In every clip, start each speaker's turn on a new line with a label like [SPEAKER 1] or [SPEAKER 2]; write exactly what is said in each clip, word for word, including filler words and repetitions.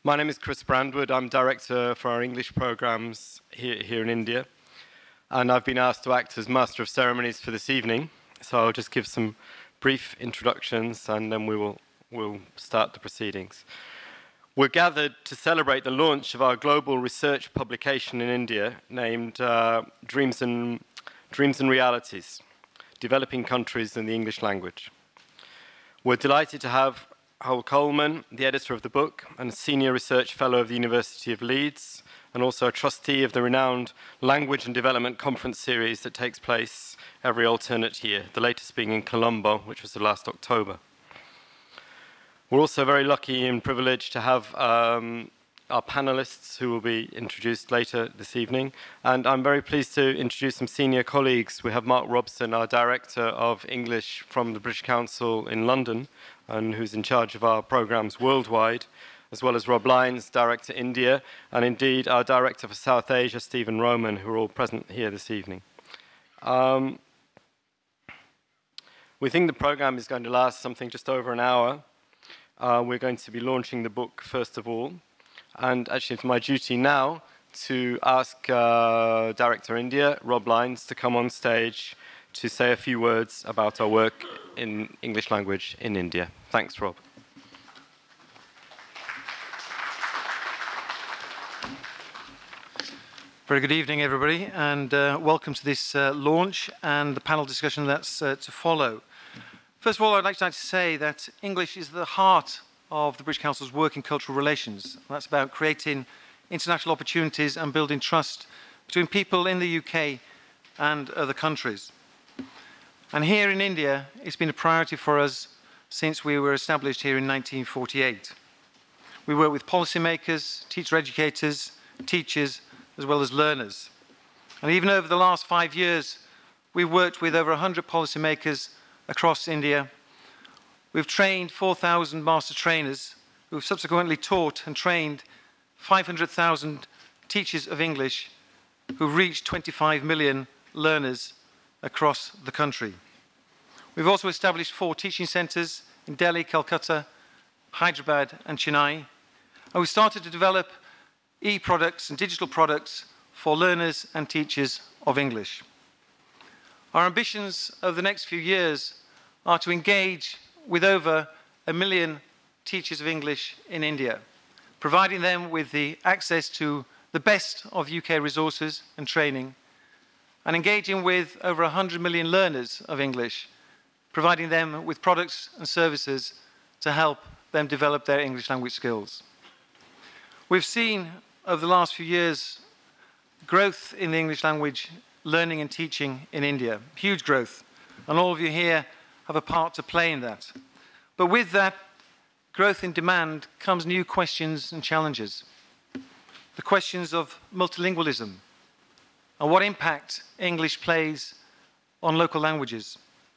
[SPEAKER 1] My name is Chris Brandwood. I'm director for our English programs here, here in India. And I've been asked to act as Master of Ceremonies for this evening. So I'll just give some brief introductions and then we will we'll start the proceedings. We're gathered to celebrate the launch of our global research publication in India named uh, Dreams and, Dreams and Realities, Developing Countries in the English Language. We're delighted to have Hywel Coleman, the editor of the book, and a senior research fellow of the University of Leeds, and also a trustee of the renowned Language and Development Conference series that takes place every alternate year, the latest being in Colombo, which was the last October. We're also very lucky and privileged to have um, our panelists who will be introduced later this evening. And I'm very pleased to introduce some senior colleagues. We have Mark Robson, our Director of English from the British Council in London, and who's in charge of our programs worldwide, as well as Rob Lyons, Director India, and indeed our Director for South Asia, Stephen Roman, who are all present here this evening. Um, we think the program is going to last something just over an hour. Uh, we're going to be launching the book first of all. And actually it's my duty now to ask uh, Director India, Rob Lyons, to come on stage to say a few words about our work in English language in India. Thanks, Rob.
[SPEAKER 2] Very good evening, everybody, and uh, welcome to this uh, launch and the panel discussion that's uh, to follow. First of all, I'd like to say that English is the heart of the British Council's work in cultural relations. That's about creating international opportunities and building trust between people in the U K and other countries. And here in India, it's been a priority for us since we were established here in nineteen forty-eight. We work with policymakers, teacher educators, teachers, as well as learners. And even over the last five years, we've worked with over one hundred policymakers across India. We've trained four thousand master trainers who've subsequently taught and trained five hundred thousand teachers of English who've reached twenty-five million learners across the country. We've also established four teaching centres in Delhi, Calcutta, Hyderabad and Chennai. And we started to develop e-products and digital products for learners and teachers of English. Our ambitions over the next few years are to engage with over a million teachers of English in India, providing them with the access to the best of U K resources and training, and engaging with over one hundred million learners of English, providing them with products and services to help them develop their English language skills. We've seen over the last few years growth in the English language learning and teaching in India, huge growth, and all of you here have a part to play in that. But with that growth in demand comes new questions and challenges. The questions of multilingualism and what impact English plays on local languages.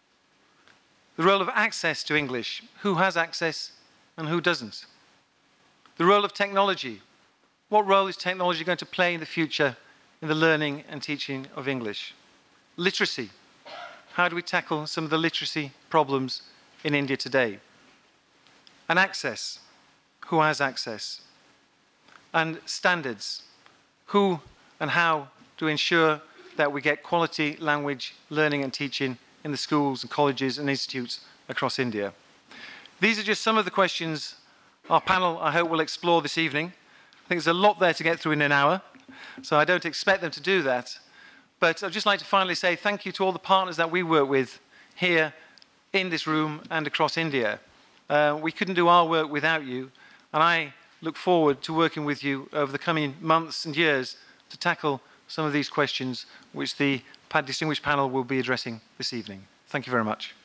[SPEAKER 2] The role of access to English, who has access and who doesn't. The role of technology, what role is technology going to play in the future in the learning and teaching of English? Literacy, how do we tackle some of the literacy problems in India today? And access, who has access? And standards, who and how to ensure that we get quality language learning and teaching in the schools and colleges and institutes across India. These are just some of the questions our panel, I hope, will explore this evening. I think there's a lot there to get through in an hour, so I don't expect them to do that. But I'd just like to finally say thank you to all the partners that we work with here in this room and across India. Uh, we couldn't do our work without you, and I look forward to working with you over the coming months and years to tackle some of these questions which the distinguished panel will be addressing this evening. Thank you very much.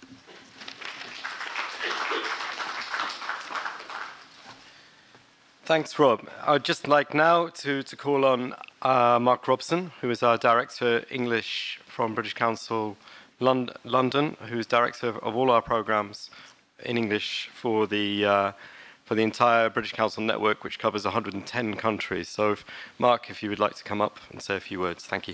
[SPEAKER 1] Thanks, Rob. I'd just like now to, to call on uh, Mark Robson, who is our Director English from British Council Lond London, who is Director of, of all our programmes in English for the, uh, for the entire British Council network, which covers one hundred and ten countries. So, if, Mark, if you would like to come up and say a few words. Thank you.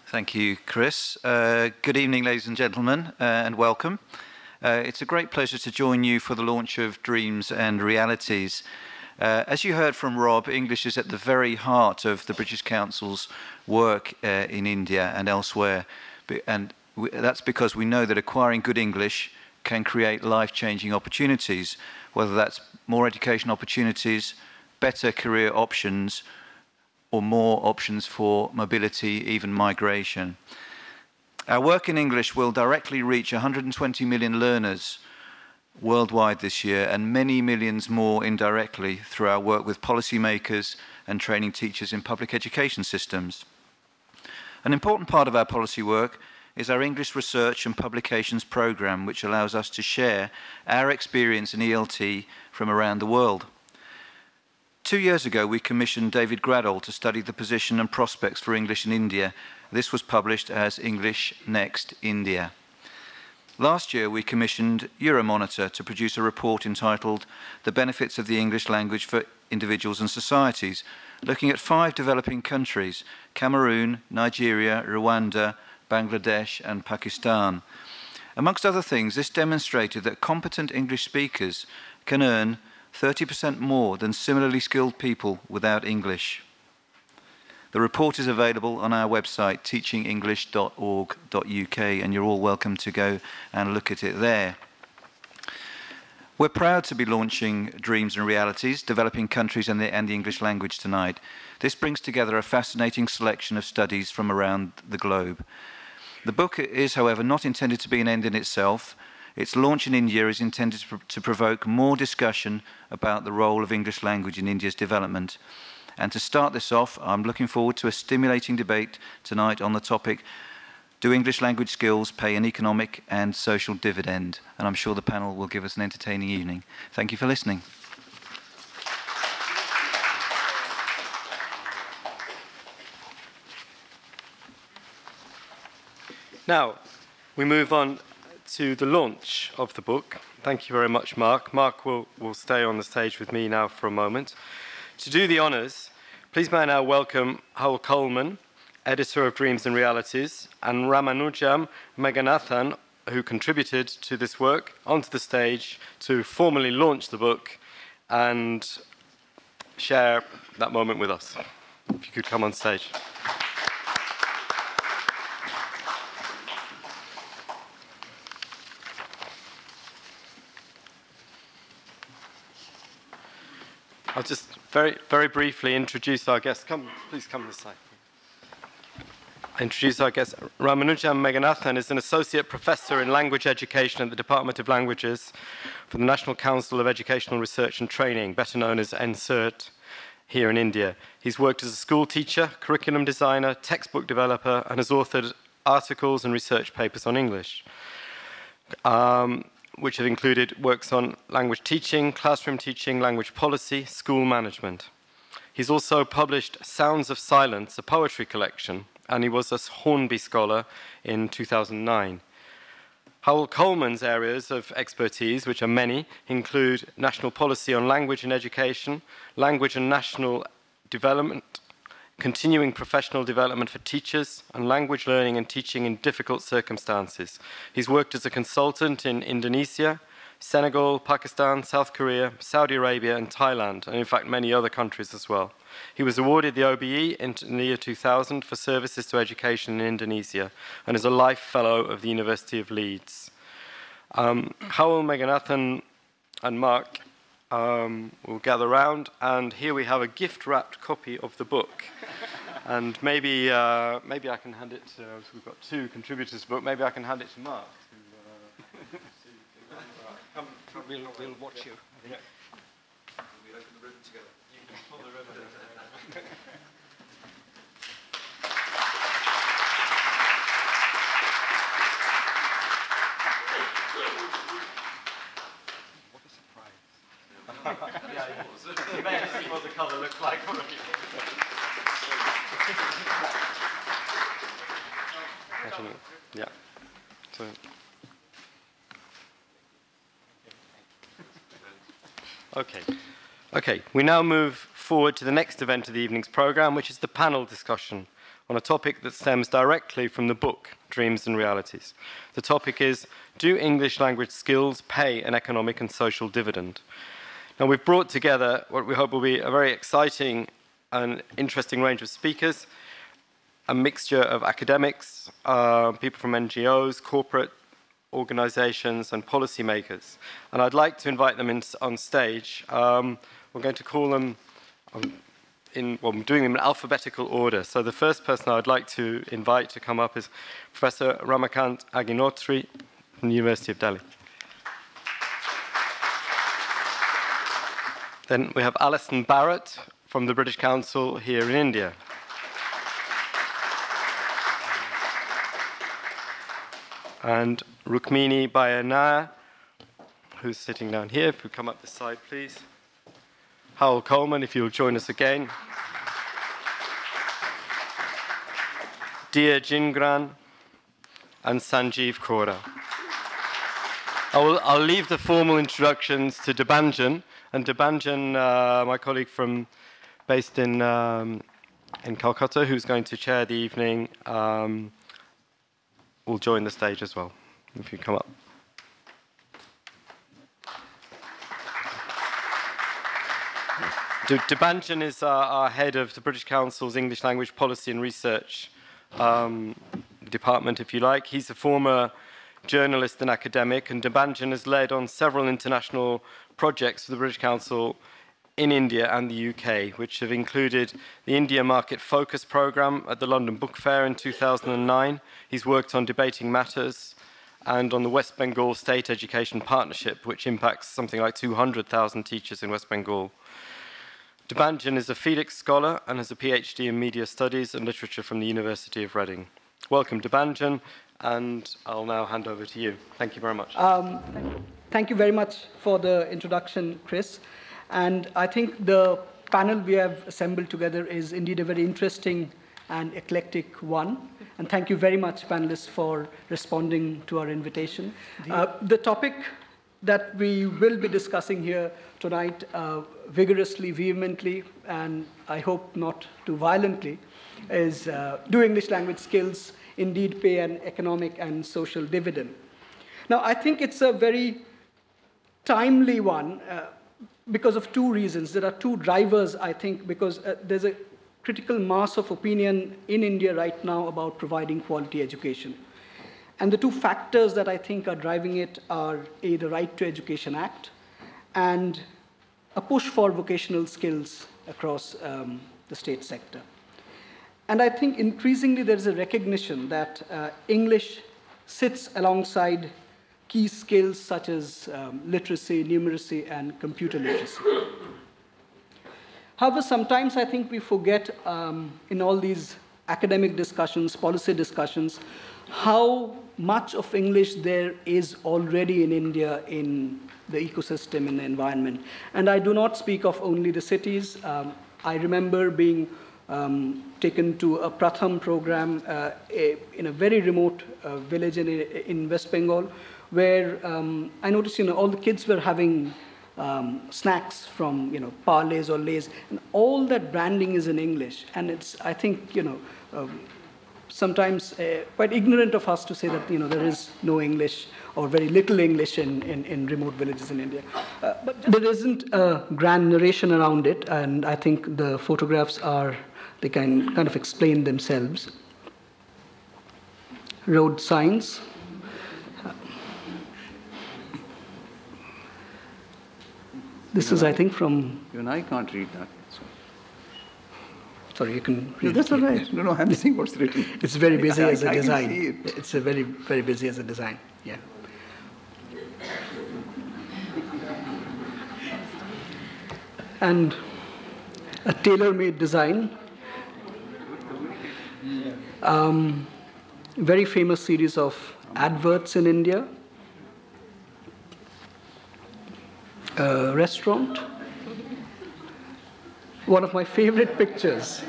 [SPEAKER 3] Thank you, Chris. Uh, good evening, ladies and gentlemen, uh, and welcome. Uh, it's a great pleasure to join you for the launch of Dreams and Realities. Uh, as you heard from Rob, English is at the very heart of the British Council's work uh, in India and elsewhere. And we, that's because we know that acquiring good English can create life-changing opportunities, whether that's more education opportunities, better career options, or more options for mobility, even migration. Our work in English will directly reach one hundred twenty million learners worldwide this year, and many millions more indirectly through our work with policymakers and training teachers in public education systems. An important part of our policy work is our English Research and Publications Programme, which allows us to share our experience in E L T from around the world. Two years ago, we commissioned David Graddall to study the position and prospects for English in India. This was published as English Next India. Last year, we commissioned Euromonitor to produce a report entitled The Benefits of the English Language for Individuals and Societies, looking at five developing countries: Cameroon, Nigeria, Rwanda, Bangladesh, and Pakistan. Amongst other things, this demonstrated that competent English speakers can earn thirty percent more than similarly skilled people without English. The report is available on our website, teaching english dot org dot U K, and you're all welcome to go and look at it there. We're proud to be launching Dreams and Realities, Developing Countries and the, and the English Language tonight. This brings together a fascinating selection of studies from around the globe. The book is, however, not intended to be an end in itself. Its launch in India is intended to, to provoke more discussion about the role of English language in India's development. And to start this off, I'm looking forward to a stimulating debate tonight on the topic, do English language skills pay an economic and social dividend? And I'm sure the panel will give us an entertaining evening. Thank you for listening.
[SPEAKER 1] Now, we move on to the launch of the book. Thank you very much, Mark. Mark will, will stay on the stage with me now for a moment. To do the honours, please may I now welcome Hywel Coleman, editor of Dreams and Realities, and Ramanujam Meganathan, who contributed to this work, onto the stage to formally launch the book and share that moment with us. If you could come on stage. I'll just very, very briefly introduce our guest. Come, please come this side. Introduce our guest. Ramanujam Meganathan is an associate professor in language education at the Department of Languages for the National Council of Educational Research and Training, better known as N C E R T, here in India. He's worked as a school teacher, curriculum designer, textbook developer, and has authored articles and research papers on English. Um, which have included works on language teaching, classroom teaching, language policy, school management. He's also published Sounds of Silence, a poetry collection, and he was a Hornby Scholar in two thousand nine. Hywel Coleman's areas of expertise, which are many, include national policy on language and education, language and national development, continuing professional development for teachers, and language learning and teaching in difficult circumstances. He's worked as a consultant in Indonesia, Senegal, Pakistan, South Korea, Saudi Arabia, and Thailand, and in fact many other countries as well. He was awarded the O B E in the year two thousand for services to education in Indonesia, and is a Life Fellow of the University of Leeds. Um, Hywel, Meganathan, and Mark Um, we'll gather round, and here we have a gift-wrapped copy of the book. And maybe, uh, maybe I can hand it to. We've got two contributors to the book. Maybe I can hand it to Mark. To, uh, to, uh, come, come.
[SPEAKER 2] We'll, we'll watch you.
[SPEAKER 1] Yeah.
[SPEAKER 3] We open the ribbon together.
[SPEAKER 1] You can pull the ribbon. Yeah, you may see what the colour looks like already. Yeah. So. Okay. Okay. We now move forward to the next event of the evening's programme, which is the panel discussion on a topic that stems directly from the book, Dreams and Realities. The topic is, do English language skills pay an economic and social dividend? Now, we've brought together what we hope will be a very exciting and interesting range of speakers, a mixture of academics, uh, people from N G Os, corporate organizations, and policymakers. And I'd like to invite them in, on stage. Um, we're going to call them, um, in, well, I'm doing them in alphabetical order. So the first person I'd like to invite to come up is Professor Ramakant Agnihotri from the University of Delhi. Then we have Alison Barrett from the British Council here in India. And Rukmini Bhaya Nair, who's sitting down here. If you come up this side, please. Hywel Coleman, if you'll join us again. Dhir Jhingran, and Sanjeev Kaura. I will, I'll leave the formal introductions to Debanjan. And Debanjan, uh, my colleague from based in um, in Calcutta, who's going to chair the evening, um, will join the stage as well. If you come up. Debanjan is our, our head of the British Council's English Language Policy and Research um, department, if you like. He's a former journalist and academic, and Debanjan has led on several international projects for the British Council in India and the U K, which have included the India Market Focus Programme at the London Book Fair in two thousand nine. He's worked on Debating Matters and on the West Bengal State Education Partnership, which impacts something like two hundred thousand teachers in West Bengal. Debanjan is a Felix Scholar and has a PhD in Media Studies and Literature from the University of Reading. Welcome, Debanjan, and I'll now hand over to you. Thank you very much.
[SPEAKER 4] Um, thank you very much for the introduction, Chris. And I think the panel we have assembled together is indeed a very interesting and eclectic one. And thank you very much, panelists, for responding to our invitation. Uh, the topic that we will be discussing here tonight uh, vigorously, vehemently, and I hope not too violently, is uh, do English language skills indeed pay an economic and social dividend? Now, I think it's a very timely one uh, because of two reasons. There are two drivers, I think, because uh, there's a critical mass of opinion in India right now about providing quality education. And the two factors that I think are driving it are A, the Right to Education Act, and a push for vocational skills across um, the state sector. And I think increasingly there is a recognition that uh, English sits alongside key skills such as um, literacy, numeracy, and computer literacy. However, sometimes I think we forget um, in all these academic discussions, policy discussions, how much of English there is already in India in the ecosystem, in the environment. And I do not speak of only the cities. Um, I remember being um, taken to a Pratham program uh, a, in a very remote uh, village in, in West Bengal, where um, I noticed, you know, all the kids were having um, snacks from, you know, Parleys or Lays, and all that branding is in English. And it's, I think, you know, um, sometimes uh, quite ignorant of us to say that, you know, there is no English or very little English in, in, in remote villages in India. Uh, but there isn't a grand narration around it, and I think the photographs are, they can kind of explain themselves. Road signs. This is, I think, from...
[SPEAKER 5] Even I can't read that. So.
[SPEAKER 4] Sorry, you can read
[SPEAKER 5] no, that's
[SPEAKER 4] it.
[SPEAKER 5] all right. No, no, I'm saying what's written.
[SPEAKER 4] It's very busy
[SPEAKER 5] I,
[SPEAKER 4] as a
[SPEAKER 5] I
[SPEAKER 4] design.
[SPEAKER 5] Can see it.
[SPEAKER 4] It's a very, very busy as a design, yeah. And a tailor-made design. Um, very famous series of adverts in India. A restaurant. One of my favorite pictures.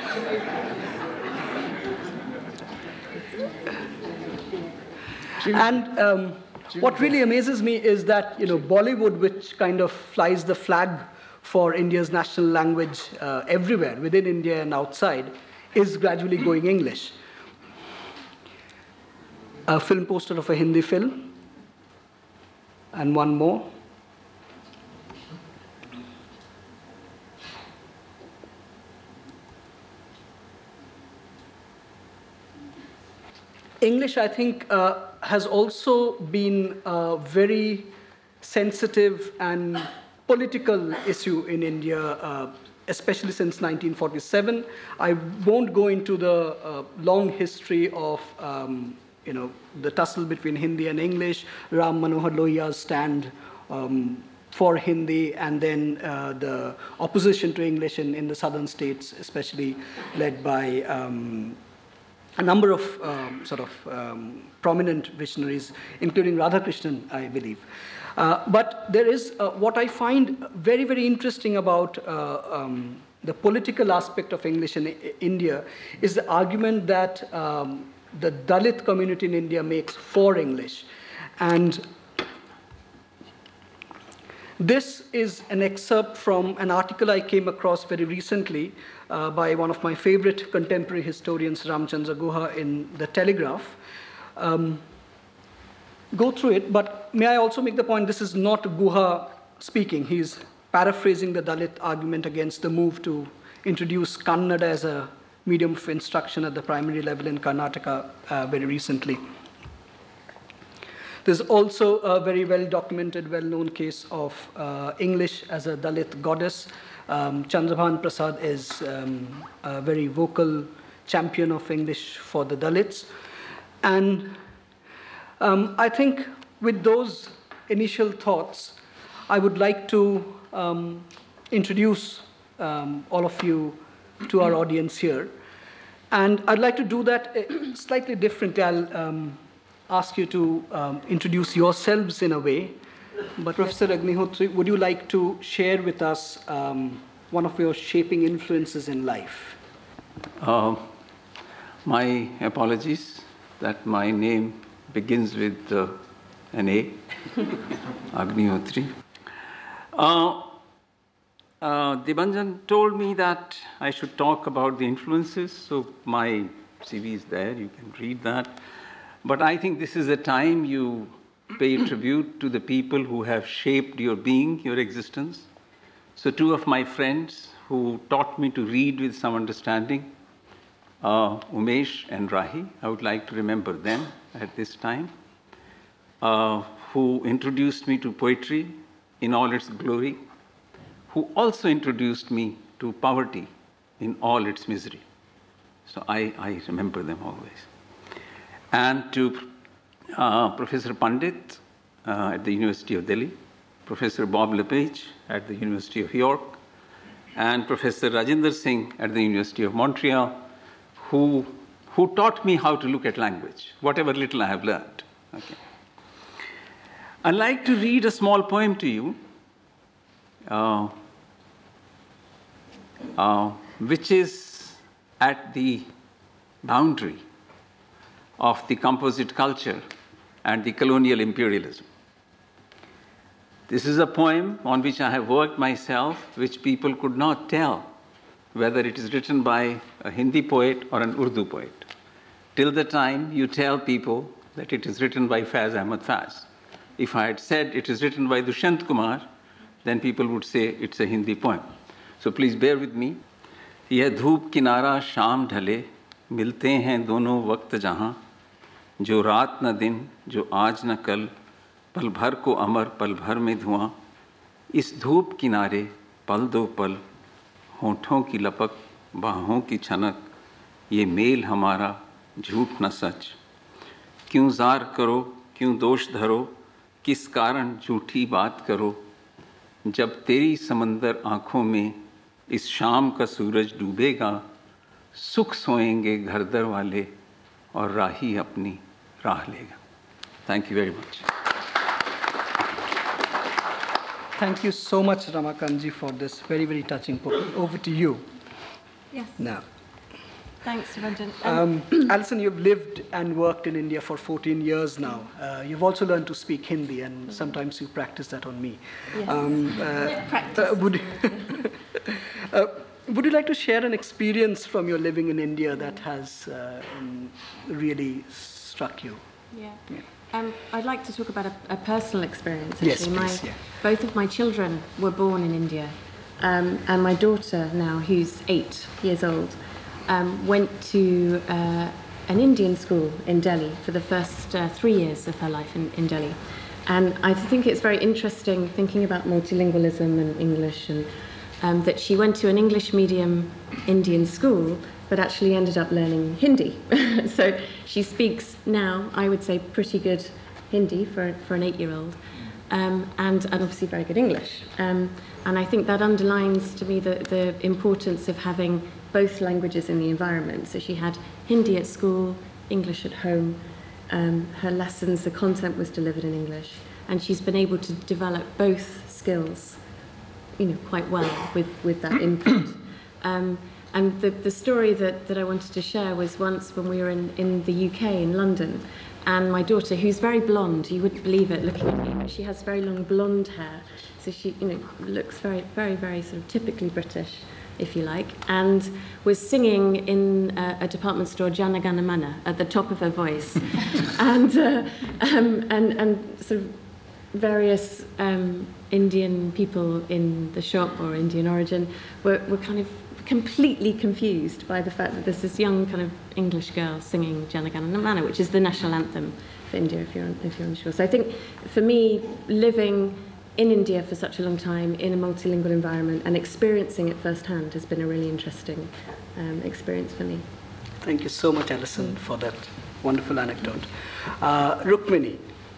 [SPEAKER 4] And um, what really amazes me is that, you know, Bollywood, which kind of flies the flag for India's national language uh, everywhere, within India and outside, is gradually going English. A film poster of a Hindi film, and one more. English, I think, uh, has also been a very sensitive and political issue in India, uh, especially since nineteen forty-seven. I won't go into the uh, long history of um, you know, the tussle between Hindi and English, Ram Manohar Lohiya's stand um, for Hindi, and then uh, the opposition to English in, in the southern states, especially led by um, a number of um, sort of um, prominent visionaries, including Radhakrishnan, I believe. Uh, but there is uh, what I find very, very interesting about uh, um, the political aspect of English in India is the argument that um, the Dalit community in India makes for English. And this is an excerpt from an article I came across very recently uh, by one of my favorite contemporary historians, Ramchandra Guha, in The Telegraph. Um, go through it, but may I also make the point this is not Guha speaking. He's paraphrasing the Dalit argument against the move to introduce Kannada as a medium of instruction at the primary level in Karnataka uh, very recently. There's also a very well-documented, well-known case of uh, English as a Dalit goddess. Um, Chandrabhan Prasad is um, a very vocal champion of English for the Dalits. And um, I think with those initial thoughts, I would like to um, introduce um, all of you to our audience here. And I'd like to do that slightly differently. I'll um, ask you to um, introduce yourselves in a way. But Professor Agnihotri, would you like to share with us um, one of your shaping influences in life?
[SPEAKER 5] Uh, my apologies that my name begins with uh, an A, Agnihotri. Uh, uh, Debanjan told me that I should talk about the influences, so my C V is there, you can read that. But I think this is a time you pay tribute to the people who have shaped your being, your existence. So two of my friends who taught me to read with some understanding, uh, Umesh and Rahi, I would like to remember them at this time, uh, who introduced me to poetry in all its glory, who also introduced me to poverty in all its misery. So I, I remember them always. And to uh, Professor Pandit uh, at the University of Delhi, Professor Bob LePage at the University of York, and Professor Rajinder Singh at the University of Montreal, who, who taught me how to look at language, whatever little I have learned. Okay. I'd like to read a small poem to you, uh, uh, which is at the boundary of the composite culture and the colonial imperialism. This is a poem on which I have worked myself, which people could not tell whether it is written by a Hindi poet or an Urdu poet, till the time you tell people that it is written by Faiz Ahmad Faiz. If I had said it is written by Dushyant Kumar, then people would say it's a Hindi poem. So please bear with me. यह धूप किनारा शाम ढले मिलते हैं दोनों वक्त जहाँ जो रात न दिन जो आज न कल पल भर को अमर पल भर में धुआं इस धूप किनारे पल दो पल होठों की लपक बाहों की छनक ये मेल हमारा झूठ न सच क्यों जार करो क्यों दोष धरो किस कारण झूठी बात करो जब तेरी समंदर आँखों में इस शाम का सूरज डूबेगा सुख सोएंगे घर दर वाले और राही अपनी राह लेगा. Thank you very much.
[SPEAKER 4] Thank you so much, Ramakant ji, for this very, very touching poem. Over to you.
[SPEAKER 6] Yes.
[SPEAKER 4] Now.
[SPEAKER 6] Thanks, Debanjan. Um,
[SPEAKER 4] um, Alison, you've lived and worked in India for fourteen years now. Uh, you've also learned to speak Hindi, and mm-hmm. sometimes you practice that on me.
[SPEAKER 6] Yes.
[SPEAKER 4] Um, uh,
[SPEAKER 6] Practice.
[SPEAKER 4] Uh, would uh, would you like to share an experience from your living in India that has uh, um, really struck you?
[SPEAKER 6] Yeah. yeah. Um, I'd like to talk about a, a personal experience. Actually.
[SPEAKER 4] Yes, please.
[SPEAKER 6] My,
[SPEAKER 4] yeah.
[SPEAKER 6] Both of my children were born in India, um, and my daughter now, who's eight years old, um, went to uh, an Indian school in Delhi for the first uh, three years of her life in, in Delhi. And I think it's very interesting thinking about multilingualism and English, and um, that she went to an English medium Indian school, but actually ended up learning Hindi. So she speaks now, I would say, pretty good Hindi for, for an eight-year-old, um, and, and obviously very good English. Um, and I think that underlines to me the, the importance of having both languages in the environment. So she had Hindi at school, English at home. Um, her lessons, the content was delivered in English, and she's been able to develop both skills, you know, quite well with, with that input. Um, And the, the story that, that I wanted to share was once when we were in, in the U K, in London, and my daughter, who's very blonde, you wouldn't believe it looking at me, but she has very long blonde hair, so she, you know, looks very, very, very sort of typically British, if you like, and was singing in a, a department store Jana Gana Mana at the top of her voice, and, uh, um, and, and sort of various um, Indian people in the shop, or Indian origin, were, were kind of completely confused by the fact that there's this young kind of English girl singing Jana Gana Mana, which is the national anthem for India, if you're, if you're unsure. So I think for me, living in India for such a long time in a multilingual environment and experiencing it firsthand has been a really interesting um, experience for me.
[SPEAKER 4] Thank you so much, Alison, for that wonderful anecdote. Uh, Rukmini.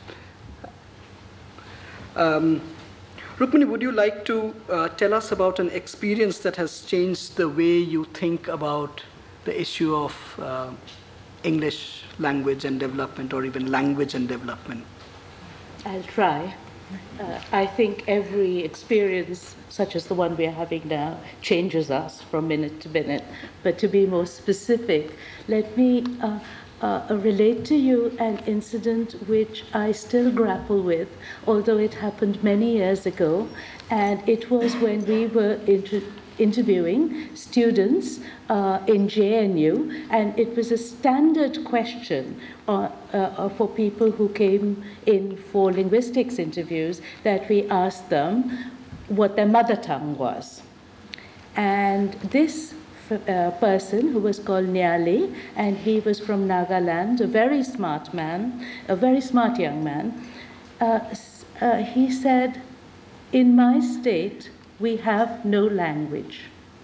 [SPEAKER 4] Um, Rukmini, would you like to uh, tell us about an experience that has changed the way you think about the issue of uh, English language and development, or even language and development?
[SPEAKER 7] I'll try. Uh, I think every experience, such as the one we are having now, changes us from minute to minute. But to be more specific, let me uh, uh, relate to you an incident which I still grapple with, although it happened many years ago. And it was when we were inter interviewing students uh, in J N U, and it was a standard question uh, uh, for people who came in for linguistics interviews, that we asked them what their mother tongue was. And this uh, person, who was called Nyali, and he was from Nagaland, a very smart man, a very smart young man, uh, uh, he said, "In my state, we have no language."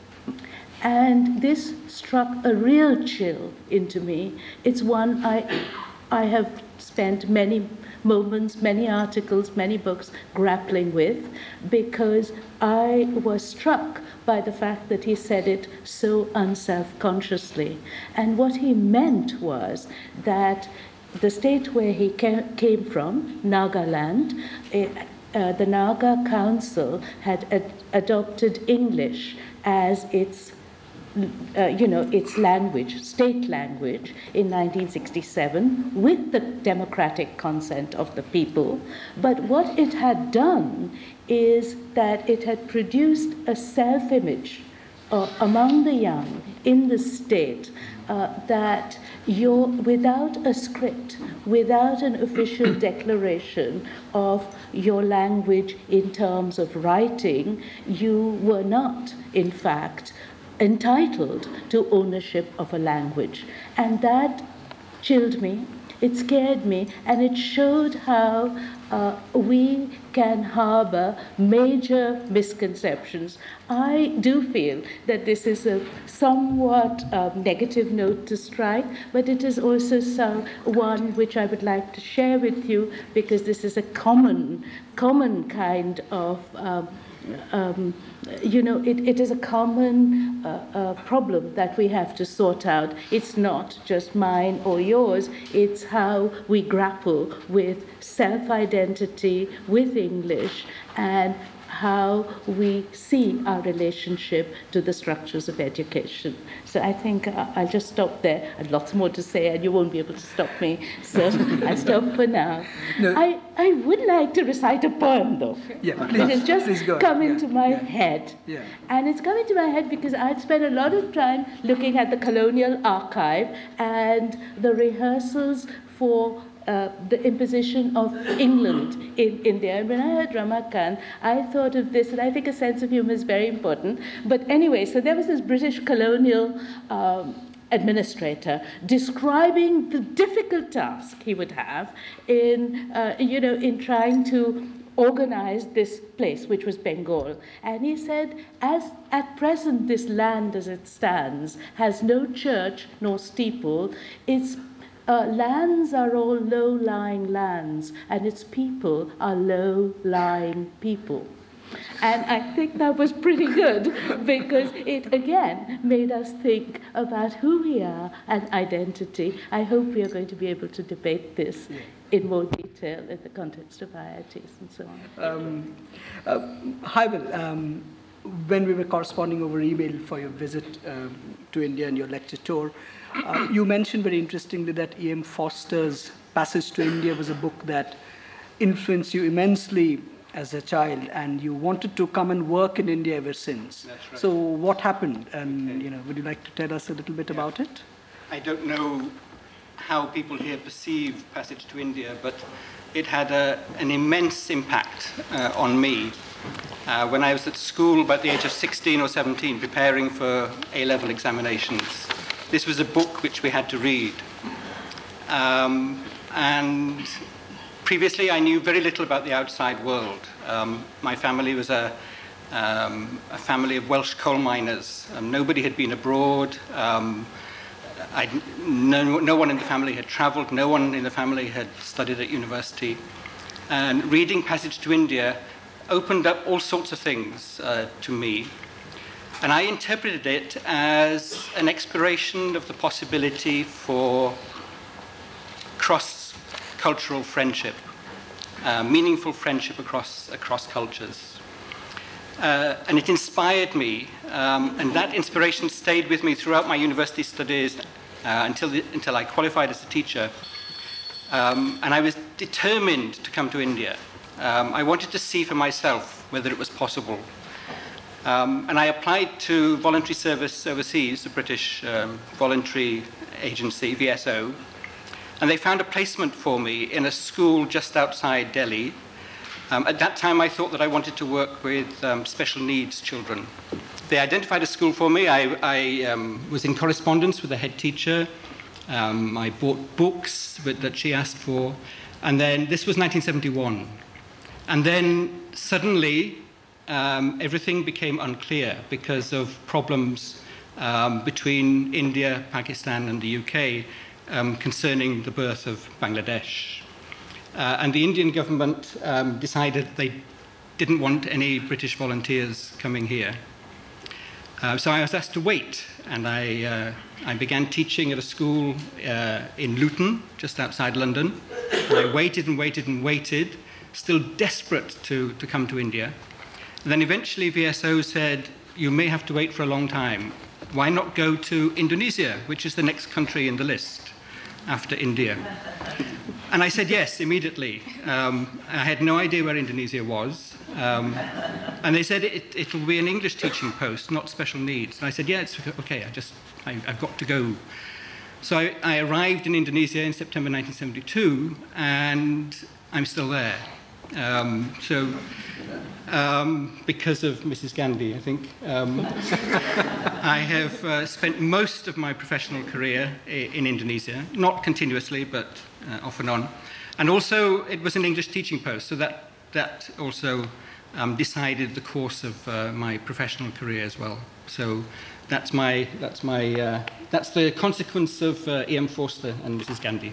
[SPEAKER 7] And this struck a real chill into me. It's one I, I have spent many moments, many articles, many books grappling with, because I was struck by the fact that he said it so unself-consciously. And what he meant was that the state where he came from, Nagaland, it, Uh, the Naga Council had ad adopted English as its, uh, you know, its language, state language, in nineteen sixty-seven, with the democratic consent of the people. But what it had done is that it had produced a self-image uh, among the young in the state, uh, that you're, without a script, without an official declaration of your language in terms of writing, you were not, in fact, entitled to ownership of a language. And that chilled me, it scared me, and it showed how uh, we can harbor major misconceptions. I do feel that this is a somewhat uh, negative note to strike, but it is also so one which I would like to share with you, because this is a common, common kind of um, Um, you know, it, it is a common uh, uh, problem that we have to sort out. It's not just mine or yours, it's how we grapple with self-identity, with English, and how we see our relationship to the structures of education. So I think uh, I'll just stop there. I have lots more to say, and you won't be able to stop me. So I'll stop for now. No. I, I would like to recite a poem, though.
[SPEAKER 4] Yeah, please,
[SPEAKER 7] it has just come
[SPEAKER 4] yeah,
[SPEAKER 7] into my
[SPEAKER 4] yeah,
[SPEAKER 7] head.
[SPEAKER 4] Yeah.
[SPEAKER 7] And it's come into my head because I'd spent a lot of time looking at the colonial archive and the rehearsals for Uh, the imposition of England in India. And when I heard Ramakant, I thought of this, and I think a sense of humor is very important. But anyway, so there was this British colonial um, administrator describing the difficult task he would have in, uh, you know, in trying to organize this place, which was Bengal. And he said, as at present this land as it stands has no church nor steeple, its Uh, lands are all low-lying lands, and its people are low-lying people. And I think that was pretty good, because it, again, made us think about who we are and identity. I hope we are going to be able to debate this in more detail in the context of I I Ts and so on. Um,
[SPEAKER 4] uh, Hywel, um, when we were corresponding over email for your visit um, to India and your lecture tour, Uh, you mentioned very interestingly that E M Foster's Passage to India was a book that influenced you immensely as a child, and you wanted to come and work in India ever since.
[SPEAKER 8] That's right.
[SPEAKER 4] So what happened? And okay. you know, would you like to tell us a little bit yeah. about it?
[SPEAKER 8] I don't know how people here perceive Passage to India, but it had a, an immense impact uh, on me. Uh, when I was at school, about the age of sixteen or seventeen, preparing for A-level examinations, this was a book which we had to read. Um, and previously I knew very little about the outside world. Um, my family was a, um, a family of Welsh coal miners. Um, nobody had been abroad. Um, I'd, no, no one in the family had traveled. No one in the family had studied at university. And reading Passage to India opened up all sorts of things uh, to me. And I interpreted it as an exploration of the possibility for cross-cultural friendship, uh, meaningful friendship across, across cultures. Uh, and it inspired me, um, and that inspiration stayed with me throughout my university studies uh, until, the, until I qualified as a teacher. Um, and I was determined to come to India. Um, I wanted to see for myself whether it was possible. Um, and I applied to voluntary service overseas, the British um, voluntary agency, V S O, and they found a placement for me in a school just outside Delhi. Um, at that time, I thought that I wanted to work with um, special needs children. They identified a school for me. I, I um, was in correspondence with the head teacher. Um, I bought books that she asked for. And then, this was nineteen seventy-one. And then, suddenly, Um, everything became unclear because of problems um, between India, Pakistan, and the U K um, concerning the birth of Bangladesh. Uh, and the Indian government um, decided they didn't want any British volunteers coming here. Uh, so I was asked to wait, and I, uh, I began teaching at a school uh, in Luton, just outside London. And I waited and waited and waited, still desperate to, to come to India. And then eventually V S O said, you may have to wait for a long time. Why not go to Indonesia, which is the next country in the list after India? And I said yes, immediately. Um, I had no idea where Indonesia was. Um, and they said, it, it'll be an English teaching post, not special needs. And I said, yeah, it's okay, I just, I, I've got to go. So I, I arrived in Indonesia in September nineteen seventy-two, and I'm still there. Um, so, um, because of Missus Gandhi, I think, um, I have uh, spent most of my professional career in Indonesia, not continuously, but uh, off and on. And also, it was an English teaching post, so that, that also um, decided the course of uh, my professional career as well. So that's my, that's my, uh, that's the consequence of uh, E M Forster and Missus Gandhi.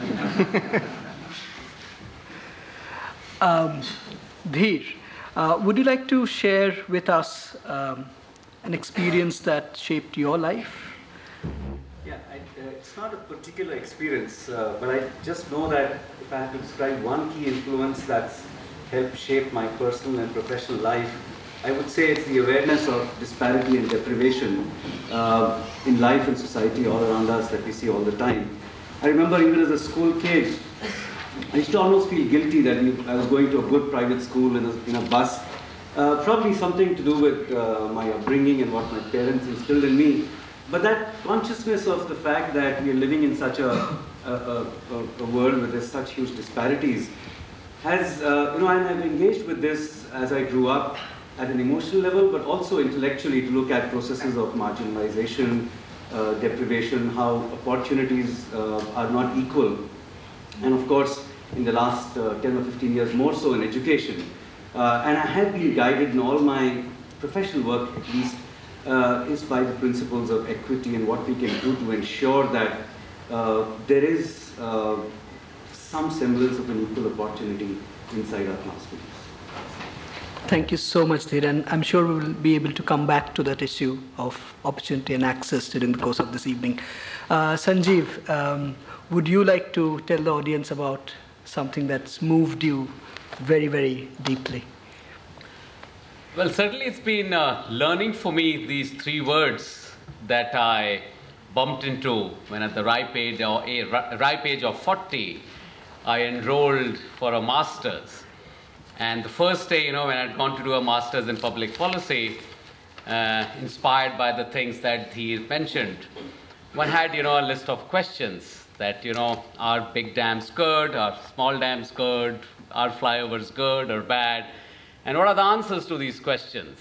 [SPEAKER 4] Um, Dhir, uh, would you like to share with us um, an experience that shaped your life?
[SPEAKER 9] Yeah, I, uh, it's not a particular experience, uh, but I just know that if I had to describe one key influence that's helped shape my personal and professional life, I would say it's the awareness of disparity and deprivation uh, in life and society all around us that we see all the time. I remember even as a school kid, I used to almost feel guilty that I was going to a good private school in a, in a bus. Uh, probably something to do with uh, my upbringing and what my parents instilled in me. But that consciousness of the fact that we are living in such a, a, a, a world where there's such huge disparities has, uh, you know, and I've engaged with this as I grew up at an emotional level, but also intellectually to look at processes of marginalization, uh, deprivation, how opportunities uh, are not equal. And of course, in the last uh, ten or fifteen years, more so in education. Uh, and I have been guided in all my professional work, at least, uh, is by the principles of equity and what we can do to ensure that uh, there is uh, some semblance of an equal opportunity inside our classrooms.
[SPEAKER 4] Thank you so much, Dhir, and I'm sure we will be able to come back to that issue of opportunity and access during the course of this evening. Uh, Sanjeev, um, would you like to tell the audience about something that's moved you very, very deeply?
[SPEAKER 10] Well, certainly it's been uh, learning for me these three words that I bumped into when at the ripe age, or a ripe age of forty, I enrolled for a master's. And the first day, you know, when I'd gone to do a master's in public policy, uh, inspired by the things that he mentioned, one had, you know, a list of questions that, you know, are big dams good, are small dams good, are flyovers good or bad, and what are the answers to these questions?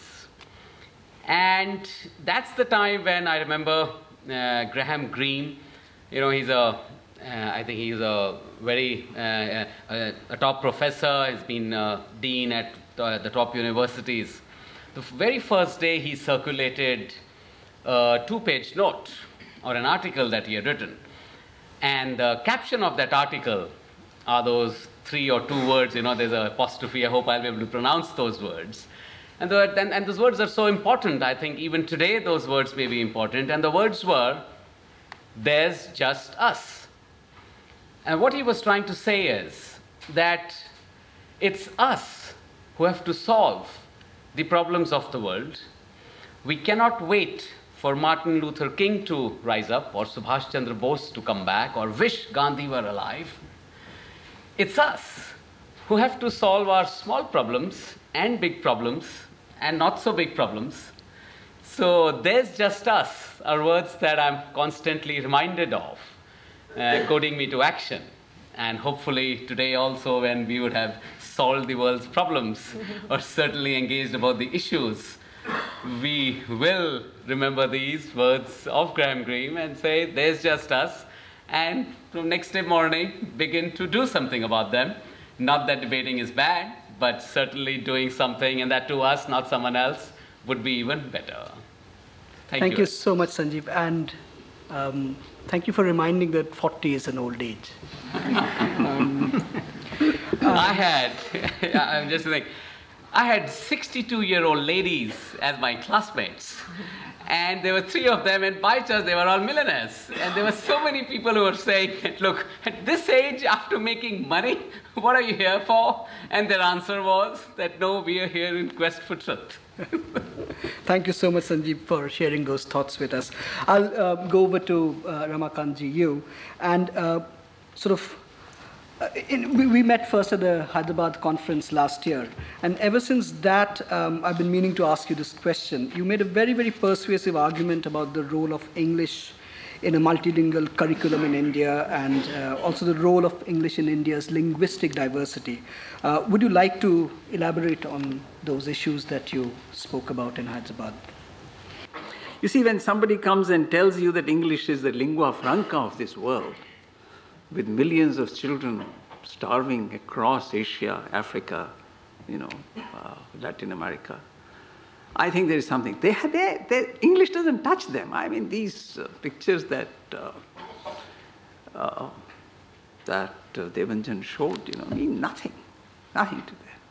[SPEAKER 10] And that's the time when I remember uh, Graham Greene, you know, he's a, uh, I think he's a very, uh, a, a top professor, he's been uh, dean at uh, the top universities. The very first day he circulated a two-page note or an article that he had written. And the caption of that article are those three or two words, you know, there's an apostrophe, I hope I'll be able to pronounce those words. And, the, and, and those words are so important, I think even today those words may be important. And the words were, there's just us. And what he was trying to say is that it's us who have to solve the problems of the world. We cannot wait for Martin Luther King to rise up, or Subhash Chandra Bose to come back, or wish Gandhi were alive. It's us who have to solve our small problems and big problems and not so big problems. So there's just us are words that I'm constantly reminded of, uh, goading me to action. And hopefully today also, when we would have solved the world's problems or certainly engaged about the issues, we will remember these words of Graham Greene and say, there's just us, and from next day morning, begin to do something about them. Not that debating is bad, but certainly doing something, and that to us, not someone else, would be even better. Thank,
[SPEAKER 4] thank
[SPEAKER 10] you.
[SPEAKER 4] you so much, Sanjeev, and um, thank you for reminding that forty is an old age. um,
[SPEAKER 10] I had, I'm just thinking, I had sixty-two-year-old ladies as my classmates, and there were three of them, and by chance they were all millionaires. And there were so many people who were saying, look, at this age, after making money, what are you here for? And their answer was that, no, we are here in quest for truth.
[SPEAKER 4] Thank you so much, Sanjeev, for sharing those thoughts with us. I'll uh, go over to uh, Ramakant ji, you, and uh, sort of, Uh, in, we, we met first at the Hyderabad conference last year, and ever since that, um, I've been meaning to ask you this question. You made a very, very persuasive argument about the role of English in a multilingual curriculum in India, and uh, also the role of English in India's linguistic diversity. Uh, would you like to elaborate on those issues that you spoke about in Hyderabad?
[SPEAKER 5] You see, when somebody comes and tells you that English is the lingua franca of this world, with millions of children starving across Asia, Africa, you know, uh, Latin America, I think there is something. They, they, they, English doesn't touch them. I mean, these uh, pictures that uh, uh, that uh, Debanjan showed, you know, mean nothing, nothing to them.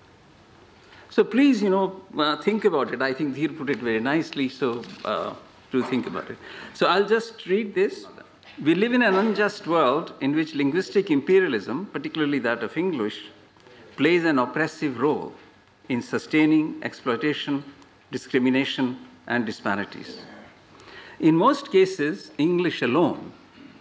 [SPEAKER 5] So please, you know, uh, think about it. I think Dhir put it very nicely, so uh, do think about it. So I'll just read this. We live in an unjust world in which linguistic imperialism, particularly that of English, plays an oppressive role in sustaining exploitation, discrimination, and disparities. In most cases, English alone,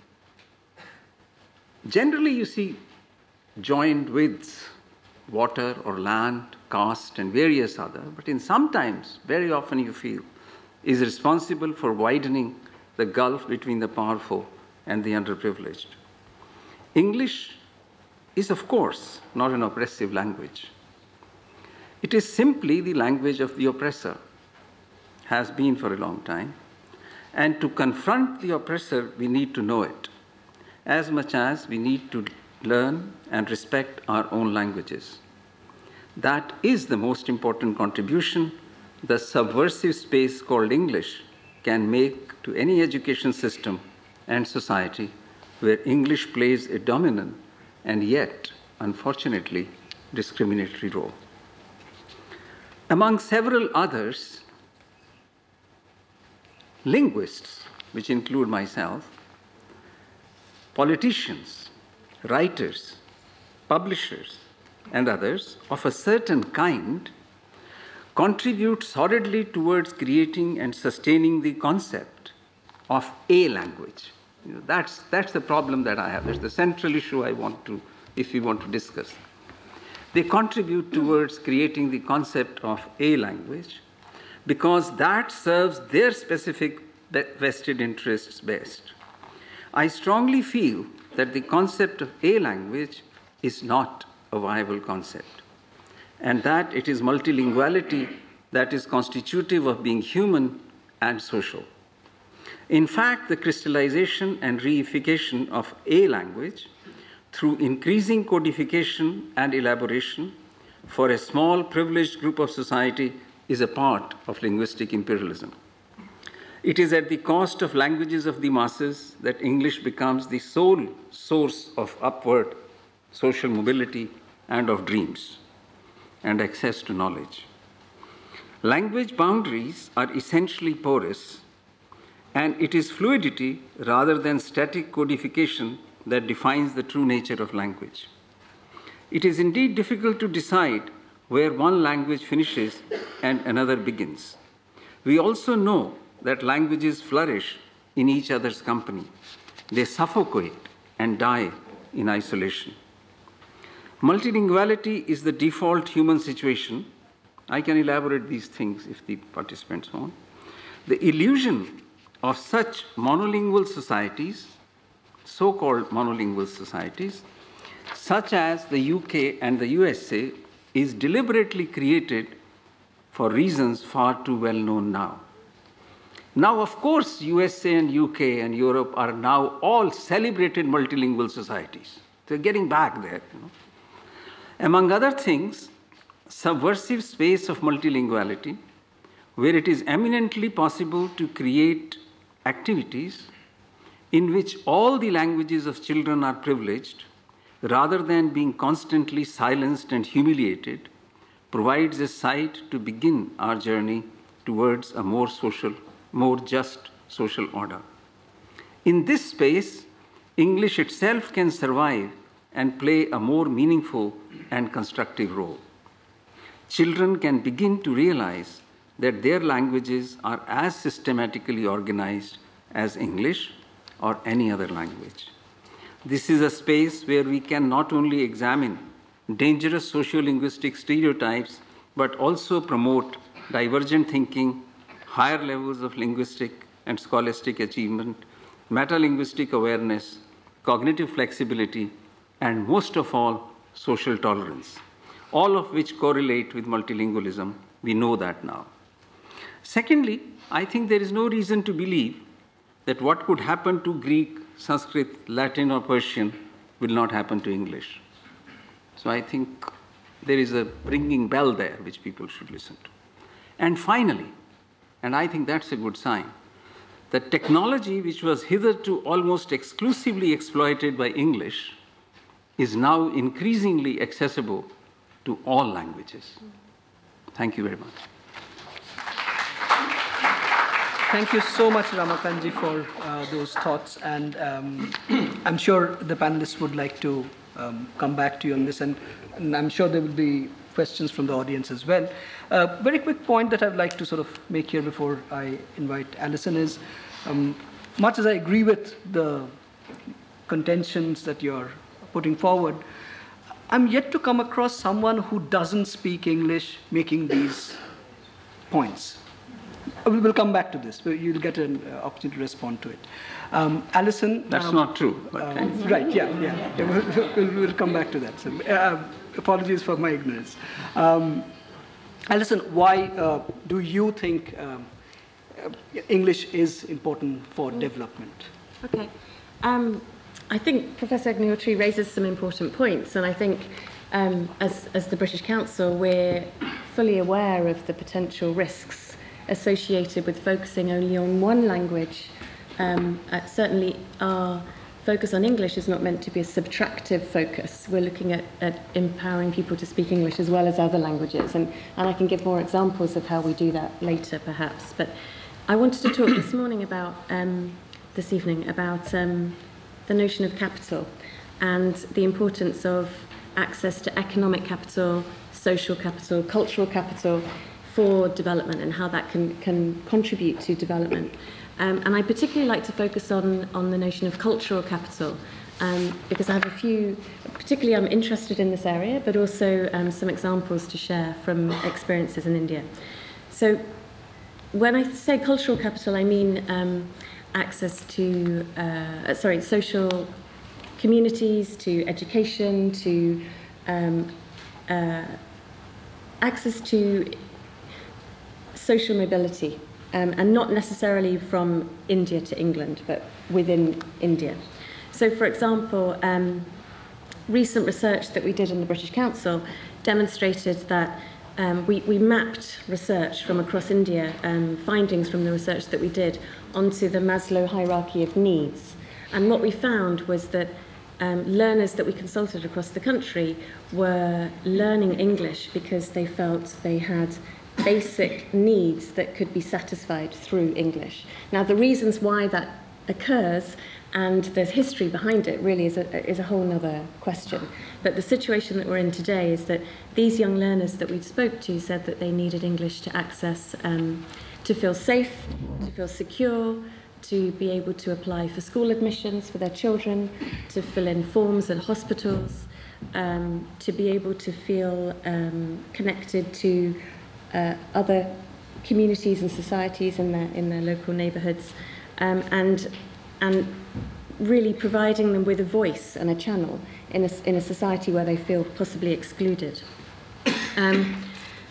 [SPEAKER 5] generally you see joined with water or land, caste, and various other, but in sometimes, very often you feel, is responsible for widening the gulf between the powerful and the underprivileged. English is, of course, not an oppressive language. It is simply the language of the oppressor, has been for a long time, and to confront the oppressor, we need to know it, as much as we need to learn and respect our own languages. That is the most important contribution the subversive space called English can make to any education system and society where English plays a dominant and yet, unfortunately, discriminatory role. Among several others, linguists, which include myself, politicians, writers, publishers, and others of a certain kind contribute solidly towards creating and sustaining the concept of a language. You know, that's, that's the problem that I have. That's the central issue I want to, if we want to discuss. They contribute towards creating the concept of a language because that serves their specific vested interests best. I strongly feel that the concept of a language is not a viable concept, and that it is multilinguality that is constitutive of being human and social. In fact, the crystallization and reification of a language through increasing codification and elaboration for a small privileged group of society is a part of linguistic imperialism. It is at the cost of languages of the masses that English becomes the sole source of upward social mobility and of dreams and access to knowledge. Language boundaries are essentially porous, and it is fluidity rather than static codification that defines the true nature of language. It is indeed difficult to decide where one language finishes and another begins. We also know that languages flourish in each other's company. They suffocate and die in isolation. Multilinguality is the default human situation. I can elaborate these things if the participants want. The illusion of such monolingual societies, so-called monolingual societies, such as the U K and the U S A, is deliberately created for reasons far too well known now. Now, of course, U S A and U K and Europe are now all celebrated multilingual societies. They're getting back there. You know. Among other things, subversive space of multilinguality, where it is eminently possible to create activities in which all the languages of children are privileged, rather than being constantly silenced and humiliated, provides a site to begin our journey towards a more social, more just social order. In this space, English itself can survive and play a more meaningful and constructive role. Children can begin to realize that their languages are as systematically organized as English or any other language. This is a space where we can not only examine dangerous sociolinguistic stereotypes, but also promote divergent thinking, higher levels of linguistic and scholastic achievement, metalinguistic awareness, cognitive flexibility, and most of all, social tolerance, all of which correlate with multilingualism. We know that now. Secondly, I think there is no reason to believe that what could happen to Greek, Sanskrit, Latin, or Persian will not happen to English. So I think there is a ringing bell there which people should listen to. And finally, and I think that's a good sign, that technology which was hitherto almost exclusively exploited by English is now increasingly accessible to all languages. Thank you very much.
[SPEAKER 4] Thank you so much, Ramakantji, for uh, those thoughts. And um, I'm sure the panelists would like to um, come back to you on this. And and I'm sure there will be questions from the audience as well. Uh, very quick point that I'd like to sort of make here before I invite Alison is, um, much as I agree with the contentions that you're putting forward, I'm yet to come across someone who doesn't speak English making these points. We will come back to this. You'll get an uh, opportunity to respond to it. Um, Alison?
[SPEAKER 5] That's
[SPEAKER 4] um,
[SPEAKER 5] not true. But
[SPEAKER 4] um, right, yeah, yeah. yeah we'll, we'll come back to that. So, uh, apologies for my ignorance. Um, Alison, why uh, do you think um, uh, English is important for development?
[SPEAKER 6] Okay. Um, I think Professor Agnihotri raises some important points, and I think um, as, as the British Council, we're fully aware of the potential risks associated with focusing only on one language. Um, uh, certainly our focus on English is not meant to be a subtractive focus. We're looking at, at empowering people to speak English as well as other languages, and, and I can give more examples of how we do that later perhaps. But I wanted to talk this morning about, um, this evening, about um, the notion of capital and the importance of access to economic capital, social capital, cultural capital for development, and how that can, can contribute to development. Um, and I particularly like to focus on, on the notion of cultural capital, um, because I have a few, particularly I'm interested in this area, but also um, some examples to share from experiences in India. So when I say cultural capital, I mean um, access to, uh, sorry, social communities, to education, to um, uh, access to social mobility, um, and not necessarily from India to England, but within India. So, for example, um, recent research that we did in the British Council demonstrated that um, we, we mapped research from across India, um, findings from the research that we did, onto the Maslow hierarchy of needs. And what we found was that um, learners that we consulted across the country were learning English because they felt they had basic needs that could be satisfied through English. Now, the reasons why that occurs and there's history behind it really is a, is a whole other question. But the situation that we're in today is that these young learners that we spoke to said that they needed English to access, um, to feel safe, to feel secure, to be able to apply for school admissions for their children, to fill in forms at hospitals, um, to be able to feel um, connected to uh, other communities and societies in their, in their local neighbourhoods, um, and, and really providing them with a voice and a channel in a, in a society where they feel possibly excluded. Um,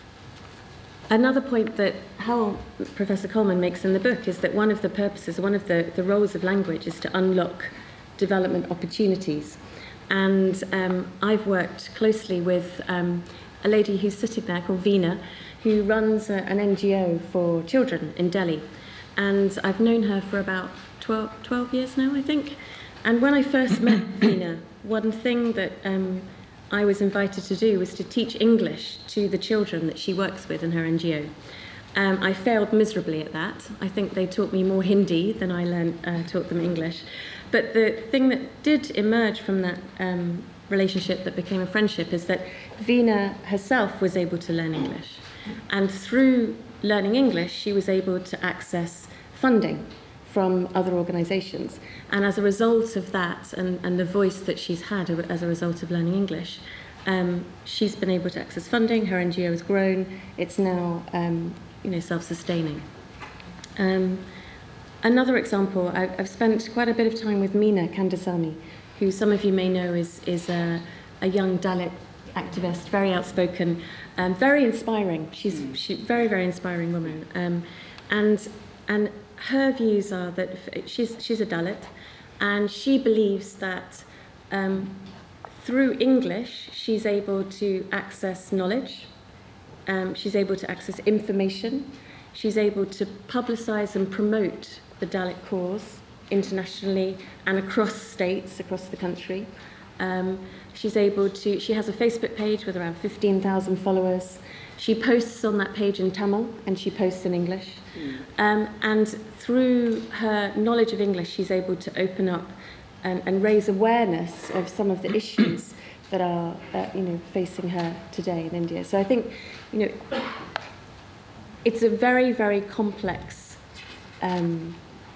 [SPEAKER 6] Another point that Hywel, Professor Coleman makes in the book is that one of the purposes, one of the, the roles of language is to unlock development opportunities. And um, I've worked closely with um, a lady who's sitting there called Veena, who runs a, an N G O for children in Delhi. And I've known her for about twelve, twelve years now, I think. And when I first met Veena, one thing that um, I was invited to do was to teach English to the children that she works with in her N G O. Um, I failed miserably at that. I think they taught me more Hindi than I learned, uh, taught them English. But the thing that did emerge from that um, relationship that became a friendship is that Veena herself was able to learn English. And through learning English, she was able to access funding from other organisations. And as a result of that, and, and the voice that she's had as a result of learning English, um, she's been able to access funding, her N G O has grown, it's now um, you know, self-sustaining. Um, another example, I've, I've spent quite a bit of time with Meena Kandasamy, who some of you may know is, is a, a young Dalit activist, very outspoken, um, very inspiring. She's she's a very, very inspiring woman. Um, and, and her views are that she's, she's a Dalit, and she believes that um, through English she's able to access knowledge, um, she's able to access information, she's able to publicise and promote the Dalit cause internationally and across states, across the country. Um, she's able to, she has a Facebook page with around fifteen thousand followers. She posts on that page in Tamil and she posts in English. Mm. Um, and through her knowledge of English, she's able to open up and, and raise awareness of some of the issues that are, uh, you know, facing her today in India. So I think, you know, it's a very, very complex um,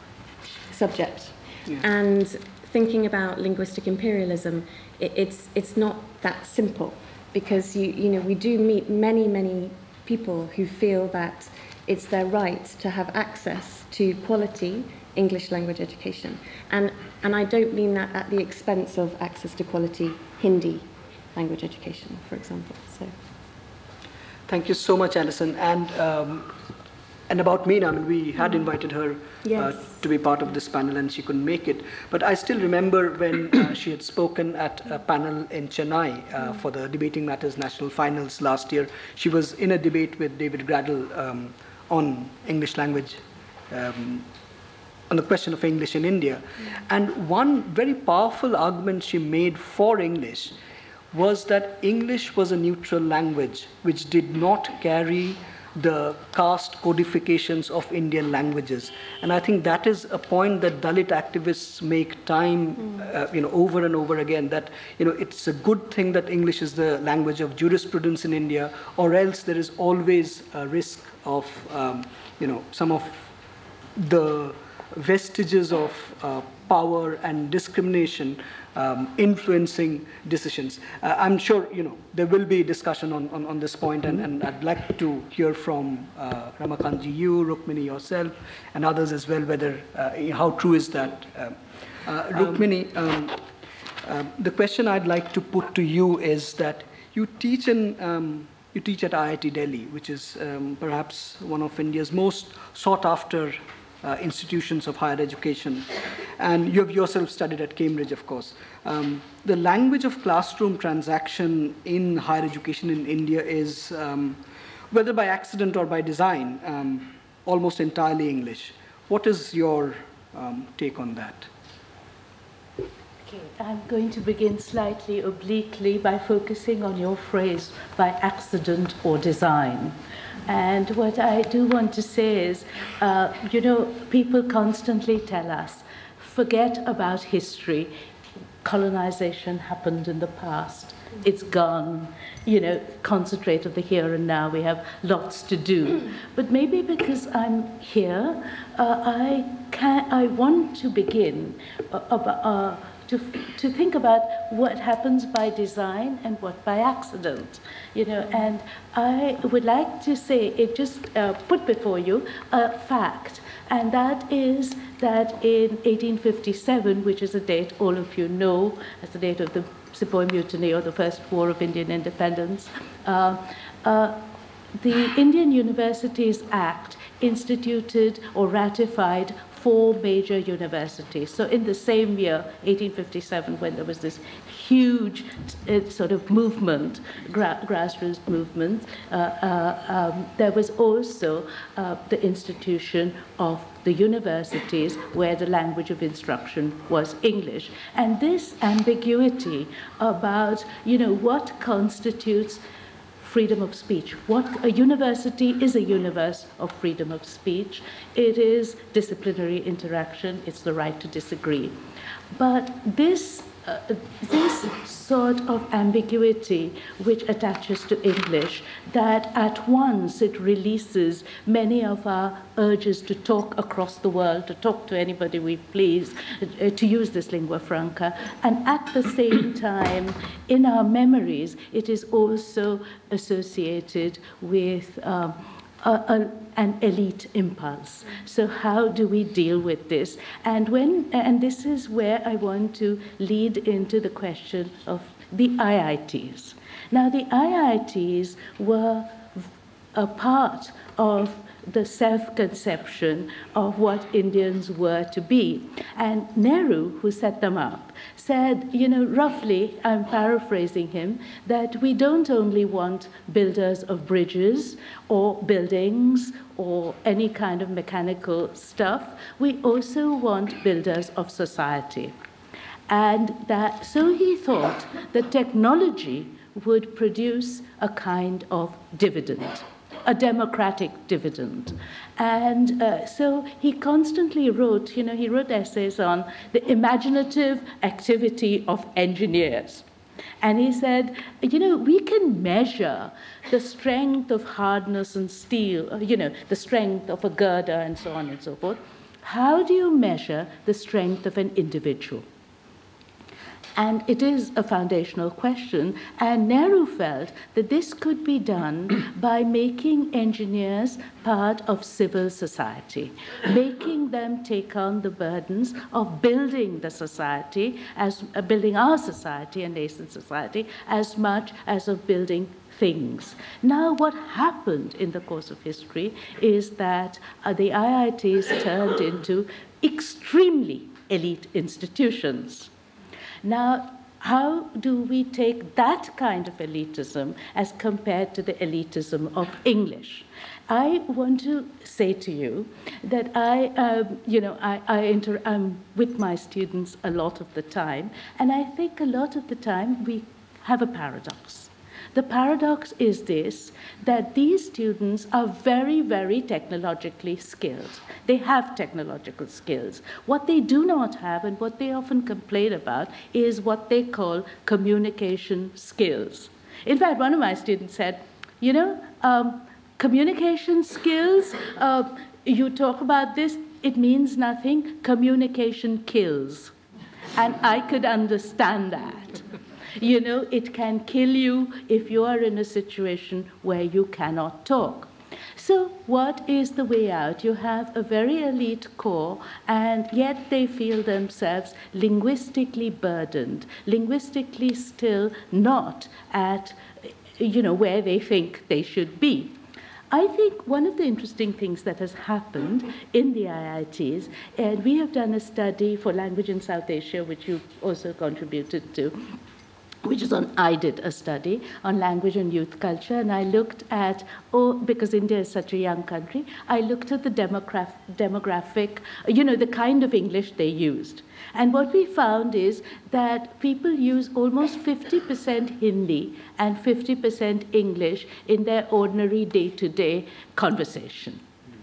[SPEAKER 6] subject. Yeah. And thinking about linguistic imperialism, it, it's, it's not that simple, because, you, you know, we do meet many, many people who feel that it's their right to have access to quality English language education. And, and I don't mean that at the expense of access to quality Hindi language education, for example. So.
[SPEAKER 4] Thank you so much, Alison. And, um, and about Meena, I mean, we had invited her
[SPEAKER 6] yes.
[SPEAKER 4] uh, to be part of this panel, and she couldn't make it. But I still remember when uh, she had spoken at a panel in Chennai uh, for the Debating Matters National Finals last year. She was in a debate with David Graddle um, on English language, um, on the question of English in India. Mm. And one very powerful argument she made for English was that English was a neutral language which did not carry the caste codifications of Indian languages. And I think that is a point that Dalit activists make time, mm. uh, you know, over and over again, that, you know, it's a good thing that English is the language of jurisprudence in India, or else there is always a risk of, um, you know, some of the vestiges of uh, power and discrimination um, influencing decisions. Uh, I'm sure, you know, there will be discussion on, on, on this point, and, and I'd like to hear from uh, Ramakant ji, you, Rukmini yourself, and others as well, whether, uh, how true is that? Uh, uh, Rukmini, um, uh, the question I'd like to put to you is that you teach in, um, you teach at I I T Delhi, which is um, perhaps one of India's most sought after Uh, institutions of higher education, and you have yourself studied at Cambridge, of course. Um, the language of classroom transaction in higher education in India is, um, whether by accident or by design, um, almost entirely English. What is your um, take on that?
[SPEAKER 7] Okay, I'm going to begin slightly obliquely by focusing on your phrase, by accident or design. And what I do want to say is, uh, you know, people constantly tell us, forget about history. Colonization happened in the past. It's gone. You know, concentrate on the here and now. We have lots to do. But maybe because I'm here, uh, I can. I want to begin uh, uh, to to think about what happens by design and what by accident. You know, and I would like to say, it just uh, put before you a fact, and that is that in eighteen fifty-seven, which is a date all of you know as the date of the Sepoy Mutiny or the First War of Indian Independence, uh, uh, the Indian Universities Act instituted or ratified four major universities. So in the same year, eighteen fifty-seven, when there was this huge uh, sort of movement, gra grassroots movement, uh, uh, um, there was also uh, the institution of the universities where the language of instruction was English. And this ambiguity about, you know, what constitutes freedom of speech. What a university is a universe of freedom of speech. It is disciplinary interaction. It's the right to disagree. But this, uh, this sort of ambiguity which attaches to English, that at once it releases many of our urges to talk across the world, to talk to anybody we please, uh, to use this lingua franca, and at the same time, in our memories, it is also associated with um, a, a, an elite impulse. So how do we deal with this? And when, and this is where I want to lead into the question of the I I Ts. Now, the I I Ts were a part of the self-conception of what Indians were to be. And Nehru, who set them up, said, you know, roughly, I'm paraphrasing him, that we don't only want builders of bridges or buildings or any kind of mechanical stuff, we also want builders of society. And that, so he thought that technology would produce a kind of dividend, a democratic dividend. And uh, so he constantly wrote, you know, he wrote essays on the imaginative activity of engineers. And he said, you know, we can measure the strength of hardness and steel, you know, the strength of a girder and so on and so forth. How do you measure the strength of an individual? And it is a foundational question. And Nehru felt that this could be done by making engineers part of civil society, making them take on the burdens of building the society, as uh, building our society and nascent society, as much as of building things. Now, what happened in the course of history is that uh, the I I Ts turned into extremely elite institutions. Now, how do we take that kind of elitism as compared to the elitism of English? I want to say to you that I, um, you know, I, I inter- I'm with my students a lot of the time, and I think a lot of the time we have a paradox. The paradox is this, that these students are very, very technologically skilled. They have technological skills. What they do not have, and what they often complain about, is what they call communication skills. In fact, one of my students said, you know, um, communication skills, uh, you talk about this, it means nothing. Communication kills. And I could understand that. You know, it can kill you if you are in a situation where you cannot talk. So what is the way out? You have a very elite core, and yet they feel themselves linguistically burdened, linguistically still not at, you know, where they think they should be. I think one of the interesting things that has happened in the I I Ts, and we have done a study for language in South Asia, which you also contributed to, which is on, I did a study on language and youth culture, and I looked at, oh, because India is such a young country, I looked at the demograph, demographic, you know, the kind of English they used. And what we found is that people use almost fifty percent Hindi and fifty percent English in their ordinary day-to-day conversation.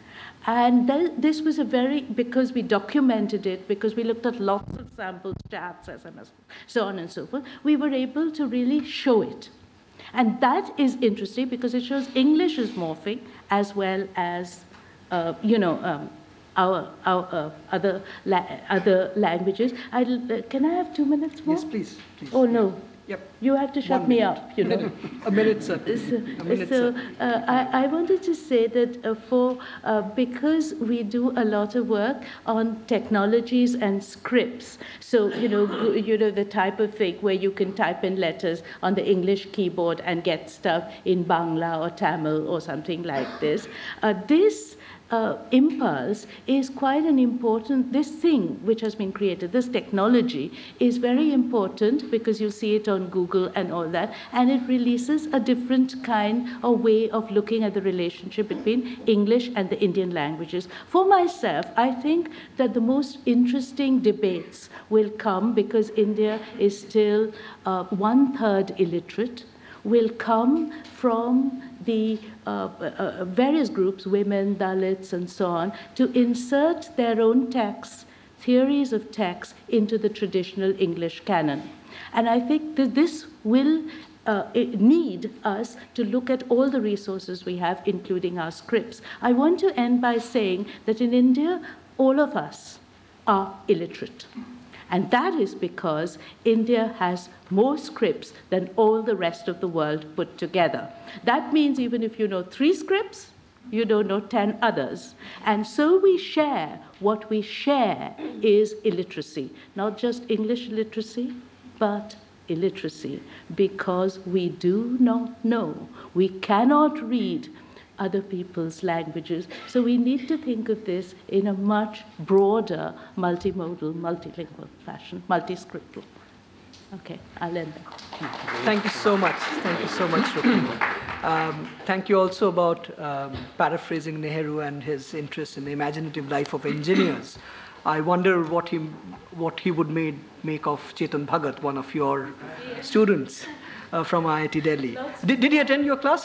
[SPEAKER 7] And th- this was a very, because we documented it, because we looked at lots of samples, chats, S M S, so on and so forth, we were able to really show it. And that is interesting because it shows English is morphing as well as, uh, you know, um, our, our uh, other, la- other languages. I'd, uh, can I have two minutes more?
[SPEAKER 4] Yes, please. please.
[SPEAKER 7] Oh, no.
[SPEAKER 4] Yep.
[SPEAKER 7] You have to shut
[SPEAKER 4] One
[SPEAKER 7] me
[SPEAKER 4] minute.
[SPEAKER 7] up, you know.
[SPEAKER 4] A minute, sir.
[SPEAKER 7] So,
[SPEAKER 4] A minute,
[SPEAKER 7] so
[SPEAKER 4] sir.
[SPEAKER 7] uh, I, I wanted to say that uh, for uh, because we do a lot of work on technologies and scripts. So you know, you know the type of thing where you can type in letters on the English keyboard and get stuff in Bangla or Tamil or something like this. Uh, this. Uh, impulse is quite an important, this thing which has been created, this technology is very important because you see it on Google and all that, and it releases a different kind of way of looking at the relationship between English and the Indian languages. For myself, I think that the most interesting debates will come, because India is still uh, one-third illiterate, will come from the uh, uh, various groups, women, Dalits, and so on, to insert their own texts, theories of text, into the traditional English canon. And I think that this will uh, need us to look at all the resources we have, including our scripts. I want to end by saying that in India, all of us are illiterate. And that is because India has more scripts than all the rest of the world put together. That means even if you know three scripts, you don't know ten others. And so we share, what we share is illiteracy, not just English literacy, but illiteracy, because we do not know. We cannot read other people's languages. So we need to think of this in a much broader, multimodal, multilingual fashion, multiscriptal. Okay, I'll end there.
[SPEAKER 4] Thank you so much. Thank you so much, Rukmini. Um, thank you also about um, paraphrasing Nehru and his interest in the imaginative life of engineers. I wonder what he, what he would made, make of Chetan Bhagat, one of your students uh, from I I T Delhi. Did, did he attend your classes?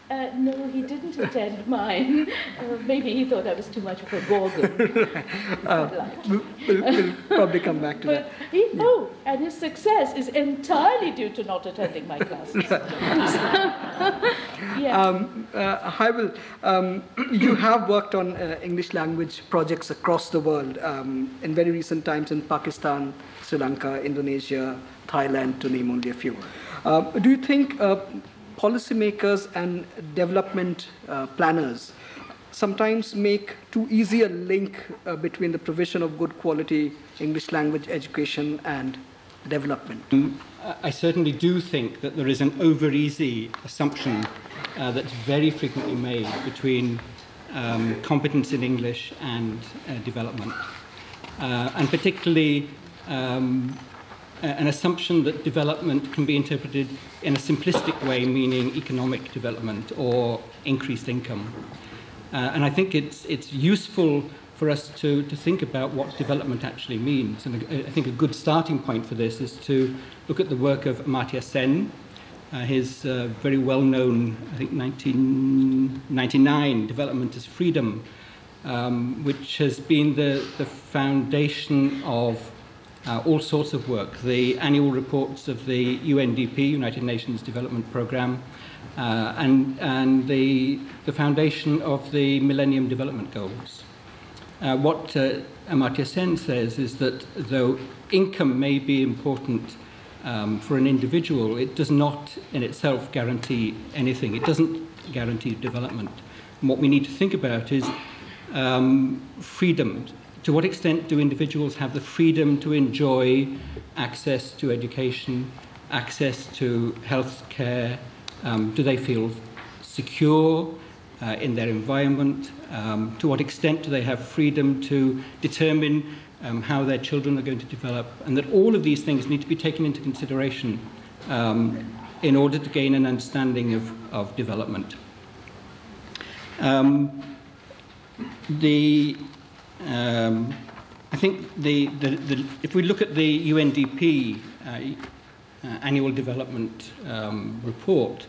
[SPEAKER 7] Uh, no, he didn't attend mine. Uh, maybe he thought I was too much of a gorgon.
[SPEAKER 4] uh, we'll, we'll, we'll probably come back to
[SPEAKER 7] but
[SPEAKER 4] that.
[SPEAKER 7] He, oh, and his success is entirely due to not attending my classes. yeah.
[SPEAKER 4] Um, uh, Hywel, um, you have worked on uh, English language projects across the world um, in very recent times in Pakistan, Sri Lanka, Indonesia, Thailand, to name only a few. Uh, do you think uh, policymakers and development uh, planners sometimes make too easy a link uh, between the provision of good quality English language education and development?
[SPEAKER 11] Um, I certainly do think that there is an over-easy assumption uh, that's very frequently made between um, competence in English and uh, development. Uh, and particularly um, an assumption that development can be interpreted in a simplistic way, meaning economic development or increased income. Uh, and I think it's, it's useful for us to, to think about what development actually means. And I think a good starting point for this is to look at the work of Amartya Sen, uh, his uh, very well-known, I think, nineteen ninety-nine Development as Freedom, um, which has been the, the foundation of Uh, all sorts of work, the annual reports of the U N D P, United Nations Development Programme, uh, and, and the, the foundation of the Millennium Development Goals. Uh, what uh, Amartya Sen says is that though income may be important um, for an individual, it does not in itself guarantee anything. It doesn't guarantee development. And what we need to think about is um, freedom. To what extent do individuals have the freedom to enjoy access to education, access to health care? Um, do they feel secure uh, in their environment? Um, to what extent do they have freedom to determine um, how their children are going to develop? And that all of these things need to be taken into consideration um, in order to gain an understanding of, of development. Um, the Um, I think the, the, the, if we look at the U N D P uh, uh, annual development um, report,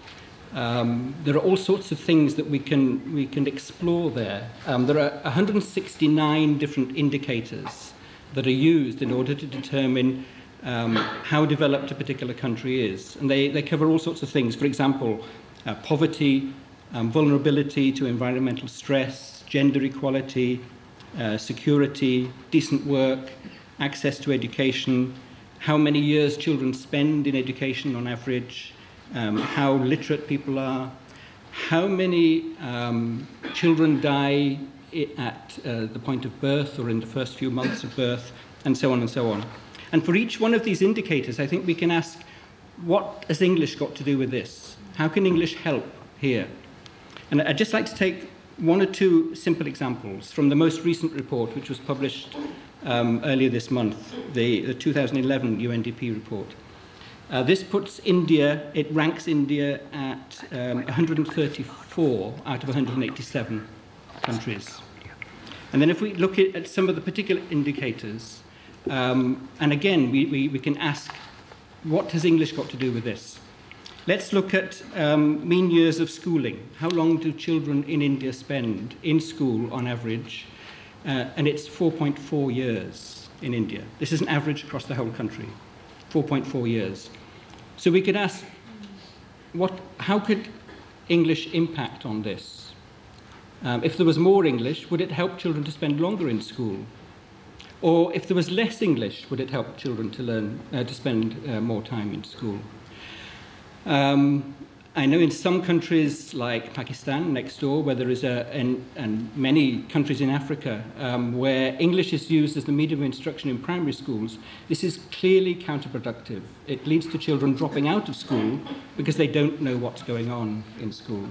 [SPEAKER 11] um, there are all sorts of things that we can, we can explore there. Um, there are one hundred sixty-nine different indicators that are used in order to determine um, how developed a particular country is. And they, they cover all sorts of things. For example, uh, poverty, um, vulnerability to environmental stress, gender equality, Uh, security, decent work, access to education, how many years children spend in education on average, um, how literate people are, how many um, children die at uh, the point of birth or in the first few months of birth, and so on and so on. And for each one of these indicators, I think we can ask, what has English got to do with this? How can English help here? And I'd just like to take one or two simple examples from the most recent report, which was published um, earlier this month, the, the two thousand eleven U N D P report. Uh, this puts India, it ranks India at um, one hundred thirty-four out of one hundred eighty-seven countries. And then if we look at, at some of the particular indicators, um, and again, we, we, we can ask, what has English got to do with this? Let's look at um, mean years of schooling. How long do children in India spend in school on average? Uh, and it's four point four years in India. This is an average across the whole country, four point four years. So we could ask, what, how could English impact on this? Um, if there was more English, would it help children to spend longer in school? Or if there was less English, would it help children to learn, uh, to spend uh, more time in school? Um, I know in some countries like Pakistan next door, where there is a, and, and many countries in Africa, um, where English is used as the medium of instruction in primary schools, this is clearly counterproductive. It leads to children dropping out of school because they don't know what's going on in school.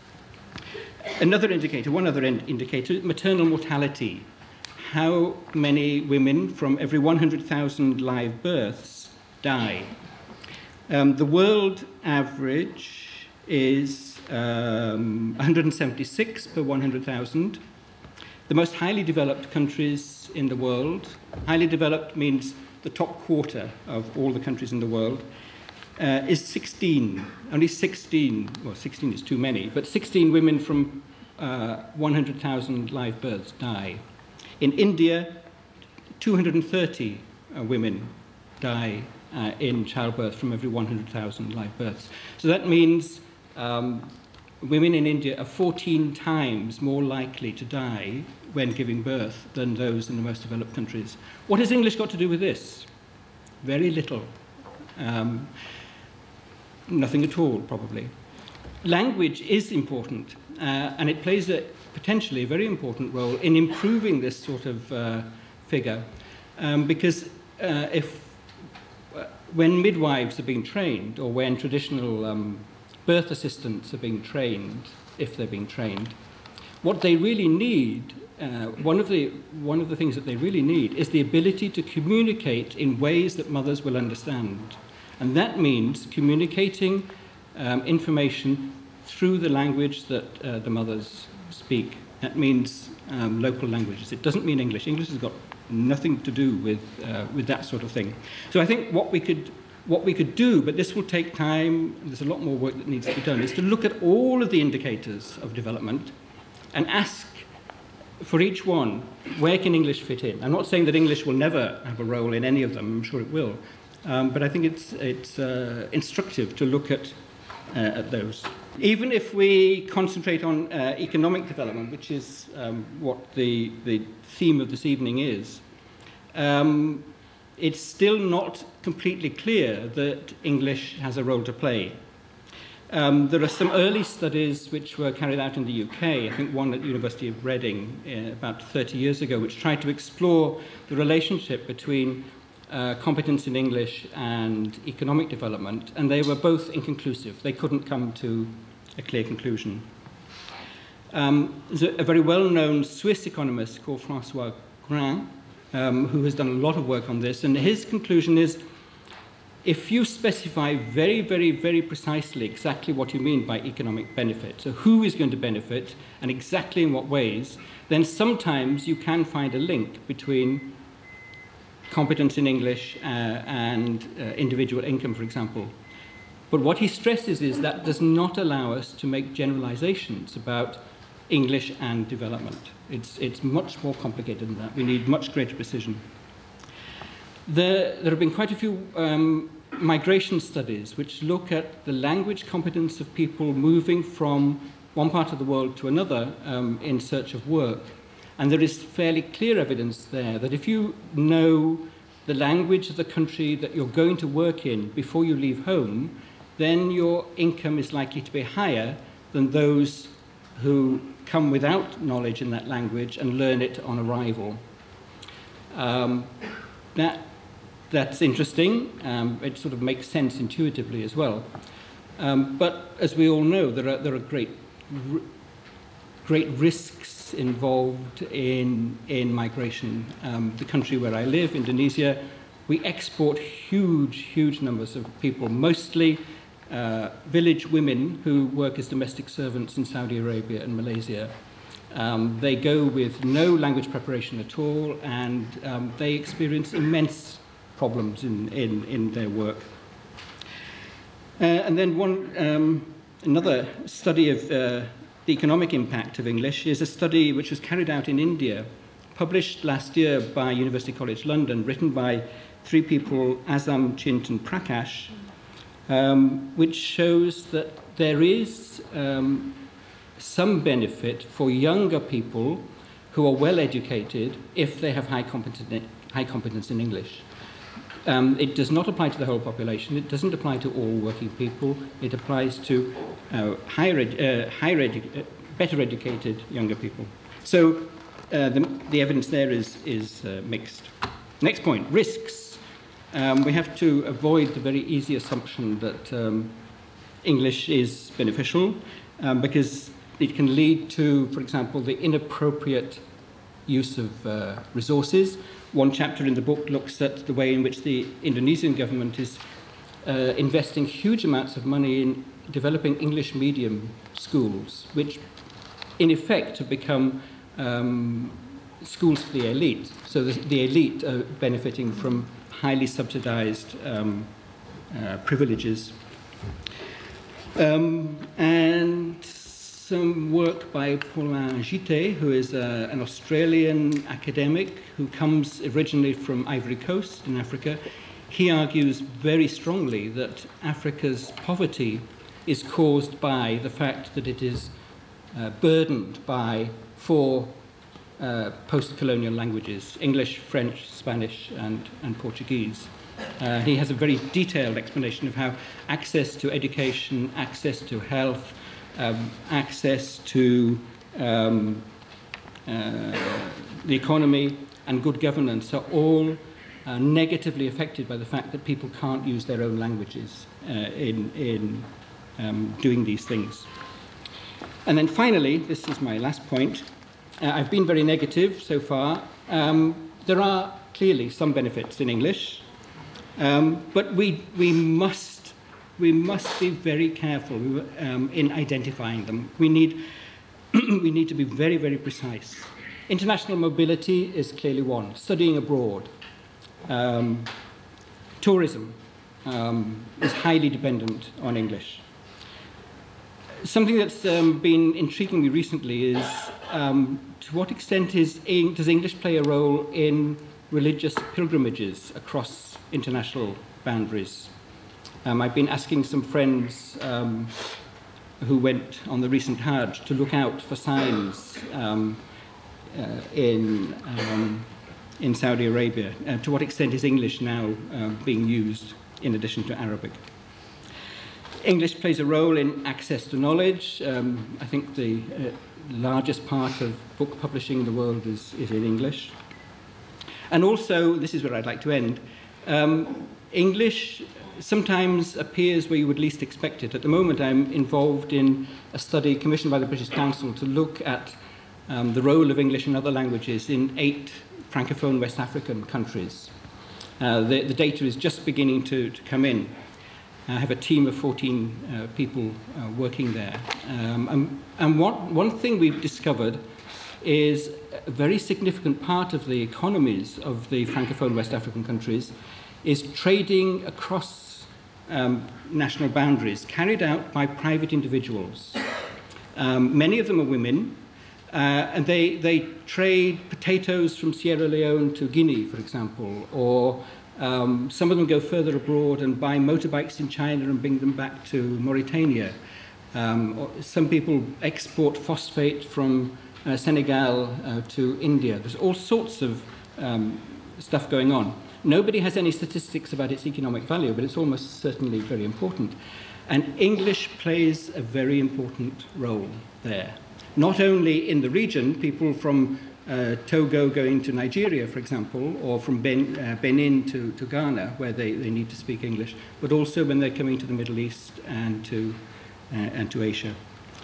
[SPEAKER 11] Another indicator, one other indicator, maternal mortality. How many women from every one hundred thousand live births die? Um, the world average is um, one hundred seventy-six per one hundred thousand. The most highly developed countries in the world, highly developed means the top quarter of all the countries in the world, uh, is sixteen. Only sixteen, well, sixteen is too many, but sixteen women from uh, one hundred thousand live births die. In India, two hundred thirty uh, women die uh, in childbirth from every one hundred thousand live births. So that means um, women in India are fourteen times more likely to die when giving birth than those in the most developed countries. What has English got to do with this? Very little. Um, nothing at all, probably. Language is important, uh, and it plays a potentially a very important role in improving this sort of uh, figure, um, because uh, if uh, when midwives are being trained, or when traditional um, birth assistants are being trained, if they're being trained, what they really need, uh, one of the one of the things that they really need is the ability to communicate in ways that mothers will understand, and that means communicating um, information through the language that uh, the mothers speak. That means um, local languages. It doesn't mean English. English has got nothing to do with uh, with that sort of thing. So I think what we could what we could do, but this will take time, there's a lot more work that needs to be done, is to look at all of the indicators of development and ask for each one, where can English fit in? I'm not saying that English will never have a role in any of them, I'm sure it will, um, but I think it's, it's uh, instructive to look at, uh, at those. Even if we concentrate on uh, economic development, which is um, what the, the theme of this evening is, um, it's still not completely clear that English has a role to play. Um, there are some early studies which were carried out in the U K, I think one at the University of Reading uh, about thirty years ago, which tried to explore the relationship between uh, competence in English and economic development, and they were both inconclusive. They couldn't come to a clear conclusion. Um, there's a, a very well-known Swiss economist called Francois Grain, um, who has done a lot of work on this, and his conclusion is, if you specify very, very, very precisely exactly what you mean by economic benefit, so who is going to benefit and exactly in what ways, then sometimes you can find a link between competence in English uh, and uh, individual income, for example. But what he stresses is that does not allow us to make generalizations about English and development. It's, it's much more complicated than that. We need much greater precision. There, there have been quite a few um, migration studies which look at the language competence of people moving from one part of the world to another um, in search of work. And there is fairly clear evidence there that if you know the language of the country that you're going to work in before you leave home, then your income is likely to be higher than those who come without knowledge in that language and learn it on arrival. Um, that That's interesting. Um, it sort of makes sense intuitively as well. Um, but as we all know, there are, there are great, r great risks involved in, in migration. Um, the country where I live, Indonesia, we export huge, huge numbers of people, mostly uh, village women who work as domestic servants in Saudi Arabia and Malaysia. Um, they go with no language preparation at all, and um, they experience immense problems in, in, in their work. Uh, and then one, um, another study of uh, the economic impact of English is a study which was carried out in India, published last year by University College London, written by three people, Azam, Chint and Prakash, um, which shows that there is um, some benefit for younger people who are well educated if they have high competence, high competence in English. Um, it does not apply to the whole population. It doesn't apply to all working people. It applies to uh, higher, ed uh, higher edu uh, better educated younger people. So uh, the, the evidence there is, is uh, mixed. Next point, risks. Um, we have to avoid the very easy assumption that um, English is beneficial um, because it can lead to, for example, the inappropriate use of uh, resources. One chapter in the book looks at the way in which the Indonesian government is uh, investing huge amounts of money in developing English medium schools, which in effect have become um, schools for the elite. So the, the elite are benefiting from highly subsidized um, uh, privileges. Um, and some work by Paulin Gité, who is uh, an Australian academic who comes originally from Ivory Coast in Africa. He argues very strongly that Africa's poverty is caused by the fact that it is uh, burdened by four uh, post-colonial languages: English, French, Spanish, and, and Portuguese. Uh, he has a very detailed explanation of how access to education, access to health, um, access to um, uh, the economy and good governance are all uh, negatively affected by the fact that people can't use their own languages uh, in, in um, doing these things. And then finally, this is my last point, uh, I've been very negative so far. Um, there are clearly some benefits in English. Um, but we, we, must, we must be very careful um, in identifying them. We need, we need to be very, very precise. International mobility is clearly one. Studying abroad. Um, tourism um, is highly dependent on English. Something that's um, been intriguing me recently is um, to what extent is, does English play a role in religious pilgrimages across international boundaries? Um, I've been asking some friends um, who went on the recent Hajj to look out for signs um, uh, in, um, in Saudi Arabia. Uh, to what extent is English now uh, being used in addition to Arabic? English plays a role in access to knowledge. Um, I think the uh, largest part of book publishing in the world is, is in English. And also, this is where I'd like to end, um, English sometimes appears where you would least expect it. At the moment, I'm involved in a study commissioned by the British Council to look at um, the role of English in other languages in eight Francophone West African countries. Uh, the, the data is just beginning to, to come in. I have a team of fourteen uh, people uh, working there. Um, and and what, one thing we've discovered is a very significant part of the economies of the Francophone West African countries is trading across um, national boundaries, carried out by private individuals. Um, many of them are women, uh, and they, they trade potatoes from Sierra Leone to Guinea, for example, or um, some of them go further abroad and buy motorbikes in China and bring them back to Mauritania. Um, or some people export phosphate from Uh, Senegal uh, to India. There's all sorts of um, stuff going on. Nobody has any statistics about its economic value, but it's almost certainly very important. And English plays a very important role there. Not only in the region, people from uh, Togo going to Nigeria, for example, or from ben, uh, Benin to, to Ghana, where they, they need to speak English, but also when they're coming to the Middle East and to, uh, and to Asia.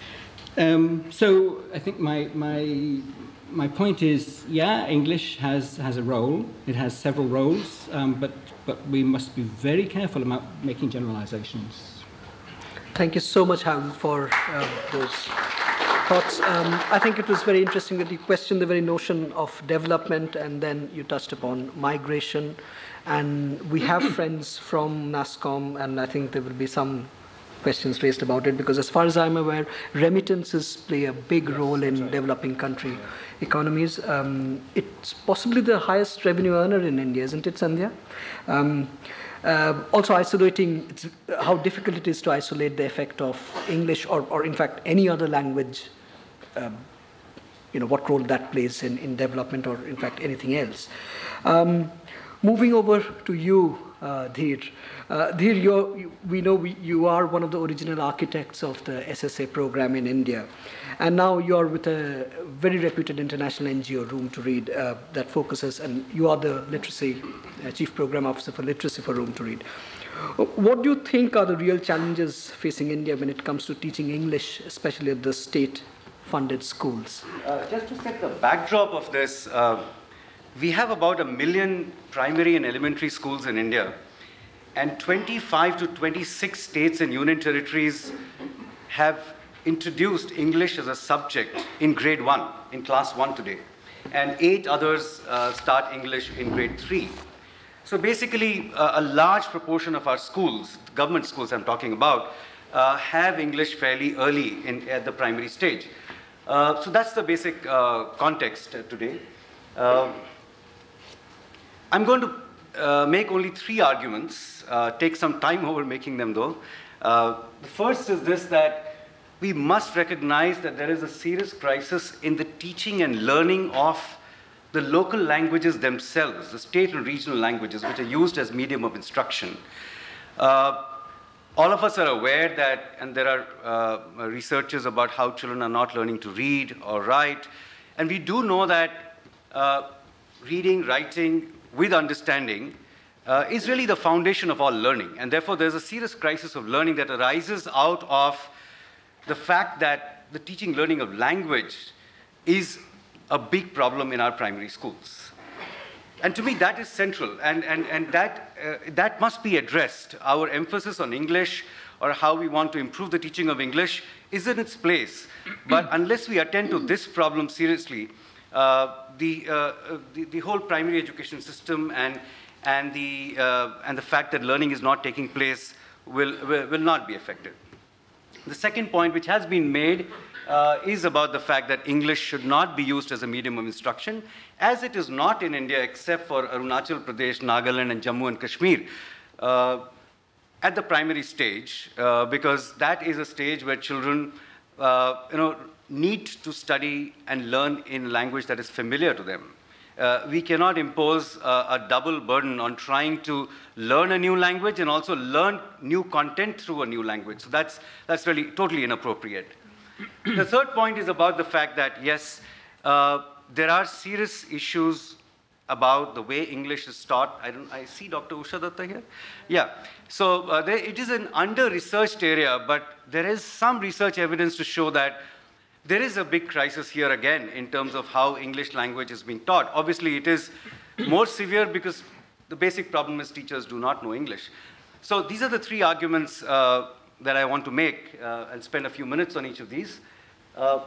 [SPEAKER 11] Um, so I think my, my, my point is, yeah, English has, has a role. It has several roles, um, but, but we must be very careful about making generalizations.
[SPEAKER 4] Thank you so much, Hywel, for uh, those thoughts. Um, I think it was very interesting that you questioned the very notion of development, and then you touched upon migration. And we have friends from NASSCOM, and I think there will be some questions raised about it, because as far as I'm aware, remittances play a big role in developing country economies. Um, it's possibly the highest revenue earner in India, isn't it, Sandhya? Um, uh, also isolating, it's, uh, how difficult it is to isolate the effect of English or, or in fact, any other language, um, you know, what role that plays in, in development or, in fact, anything else. Um, moving over to you, uh, Dhir. Uh, Dhir, you're, you, we know we, you are one of the original architects of the S S A program in India. And now you're with a very reputed international N G O, Room to Read, uh, that focuses, and you are the literacy, uh, Chief Program Officer for Literacy for Room to Read. What do you think are the real challenges facing India when it comes to teaching English, especially at the state-funded schools?
[SPEAKER 9] Uh, just to set the backdrop of this, uh, we have about a million primary and elementary schools in India. And twenty-five to twenty-six states and union territories have introduced English as a subject in grade one, in class one today. And eight others uh, start English in grade three. So basically, uh, a large proportion of our schools, government schools I'm talking about, uh, have English fairly early in, at the primary stage. Uh, so that's the basic uh, context uh, today. Uh, I'm going to uh, make only three arguments, uh, take some time over making them though. Uh, the first is this, that we must recognize that there is a serious crisis in the teaching and learning of the local languages themselves, the state and regional languages, which are used as medium of instruction. Uh, all of us are aware that, and there are uh, researches about how children are not learning to read or write, and we do know that uh, reading, writing with understanding uh, is really the foundation of all learning, and therefore there's a serious crisis of learning that arises out of the fact that the teaching learning of language is a big problem in our primary schools. And to me, that is central, and, and, and that, uh, that must be addressed. Our emphasis on English, or how we want to improve the teaching of English, is in its place. But unless we attend to this problem seriously, uh, the, uh, the, the whole primary education system and, and, the, uh, and the fact that learning is not taking place will, will, will not be affected. The second point, which has been made, uh, is about the fact that English should not be used as a medium of instruction, as it is not in India except for Arunachal Pradesh, Nagaland, and Jammu and Kashmir, uh, at the primary stage, uh, because that is a stage where children uh, you know, need to study and learn in language that is familiar to them. Uh, we cannot impose uh, a double burden on trying to learn a new language and also learn new content through a new language. So that's, that's really totally inappropriate. The third point is about the fact that, yes, uh, there are serious issues about the way English is taught. I, don't, I see Doctor Usha Datta here. Yeah, so uh, there, it is an under-researched area, but there is some research evidence to show that there is a big crisis here again in terms of how English language is being taught. Obviously, it is more severe because the basic problem is teachers do not know English. So these are the three arguments uh, that I want to make. Uh, I'll spend a few minutes on each of these. Uh,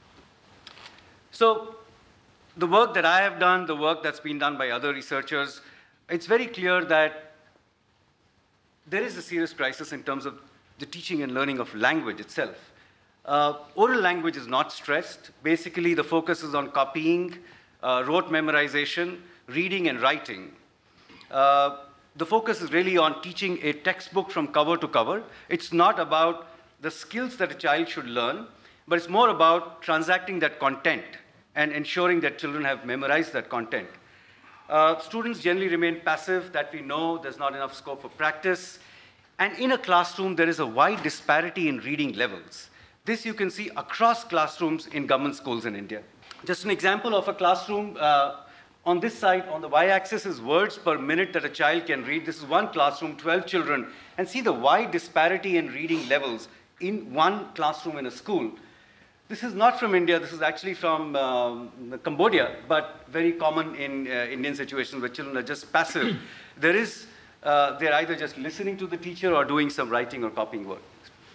[SPEAKER 9] so the work that I have done, the work that's been done by other researchers, it's very clear that there is a serious crisis in terms of the teaching and learning of language itself. Uh, oral language is not stressed. Basically, the focus is on copying, uh, rote memorization, reading, and writing. Uh, the focus is really on teaching a textbook from cover to cover. It's not about the skills that a child should learn, but it's more about transacting that content and ensuring that children have memorized that content. Uh, students generally remain passive, that we know. There's not enough scope for practice. And in a classroom, there is a wide disparity in reading levels. This you can see across classrooms in government schools in India. Just an example of a classroom. Uh, on this side, on the y-axis is words per minute that a child can read. This is one classroom, twelve children. And see the wide disparity in reading levels in one classroom in a school. This is not from India. This is actually from um, Cambodia, but very common in uh, Indian situations where children are just passive. There is, uh, they're either just listening to the teacher or doing some writing or copying work.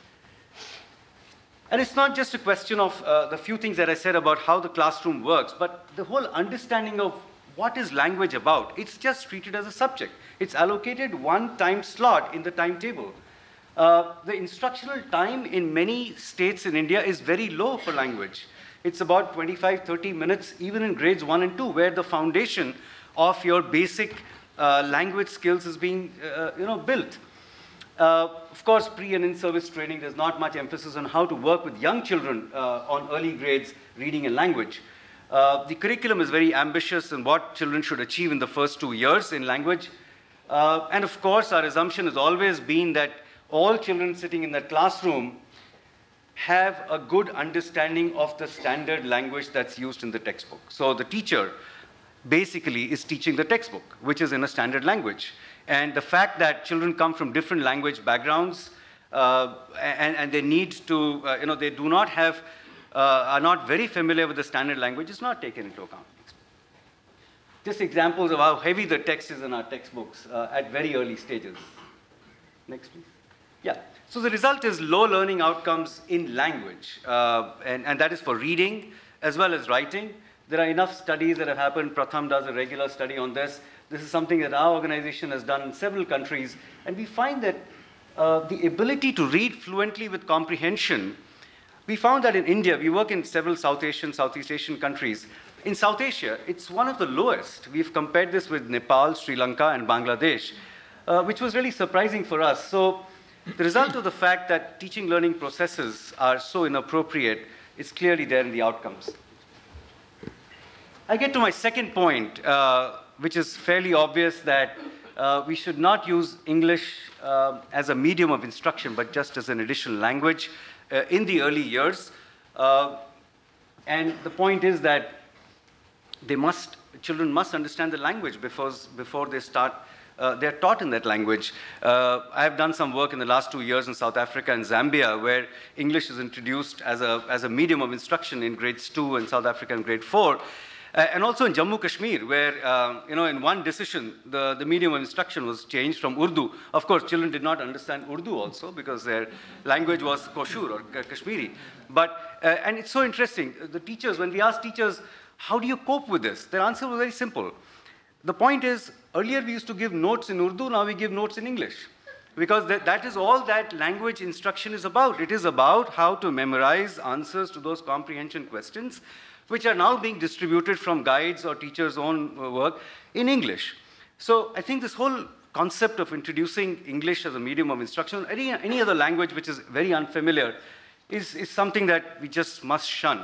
[SPEAKER 9] And it's not just a question of uh, the few things that I said about how the classroom works, but the whole understanding of what is language about. It's just treated as a subject. It's allocated one time slot in the timetable. Uh, the instructional time in many states in India is very low for language. It's about twenty-five, thirty minutes, even in grades one and two, where the foundation of your basic uh, language skills is being uh, you know, built. Uh, of course, pre and in-service training, there's not much emphasis on how to work with young children uh, on early grades, reading and language. Uh, the curriculum is very ambitious in what children should achieve in the first two years in language. Uh, and of course, our assumption has always been that all children sitting in that classroom have a good understanding of the standard language that's used in the textbook. So the teacher basically is teaching the textbook, which is in a standard language. And the fact that children come from different language backgrounds uh, and, and they need to, uh, you know, they do not have, uh, are not very familiar with the standard language is not taken into account. Just examples of how heavy the text is in our textbooks uh, at very early stages. Next, please. Yeah. So the result is low learning outcomes in language, uh, and, and that is for reading as well as writing. There are enough studies that have happened. Pratham does a regular study on this. This is something that our organization has done in several countries. And we find that uh, the ability to read fluently with comprehension, we found that in India, we work in several South Asian, Southeast Asian countries. In South Asia, it's one of the lowest. We've compared this with Nepal, Sri Lanka, and Bangladesh, uh, which was really surprising for us. So the result of the fact that teaching learning processes are so inappropriate is clearly there in the outcomes. I get to my second point, uh, which is fairly obvious, that uh, we should not use English uh, as a medium of instruction, but just as an additional language uh, in the early years. Uh, and the point is that they must, children must understand the language before, before they start, uh, they're taught in that language. Uh, I've done some work in the last two years in South Africa and Zambia, where English is introduced as a, as a medium of instruction in grades two in South Africa and grade four. Uh, and also in Jammu Kashmir, where, uh, you know, in one decision, the, the medium of instruction was changed from Urdu. Of course, children did not understand Urdu also, because their language was Koshur or Kashmiri. But, uh, and it's so interesting, the teachers, when we asked teachers, how do you cope with this? Their answer was very simple. The point is, earlier we used to give notes in Urdu, now we give notes in English. Because that, that is all that language instruction is about. It is about how to memorize answers to those comprehension questions, which are now being distributed from guides or teachers' own work in English. So I think this whole concept of introducing English as a medium of instruction, any, any other language which is very unfamiliar, is, is something that we just must shun.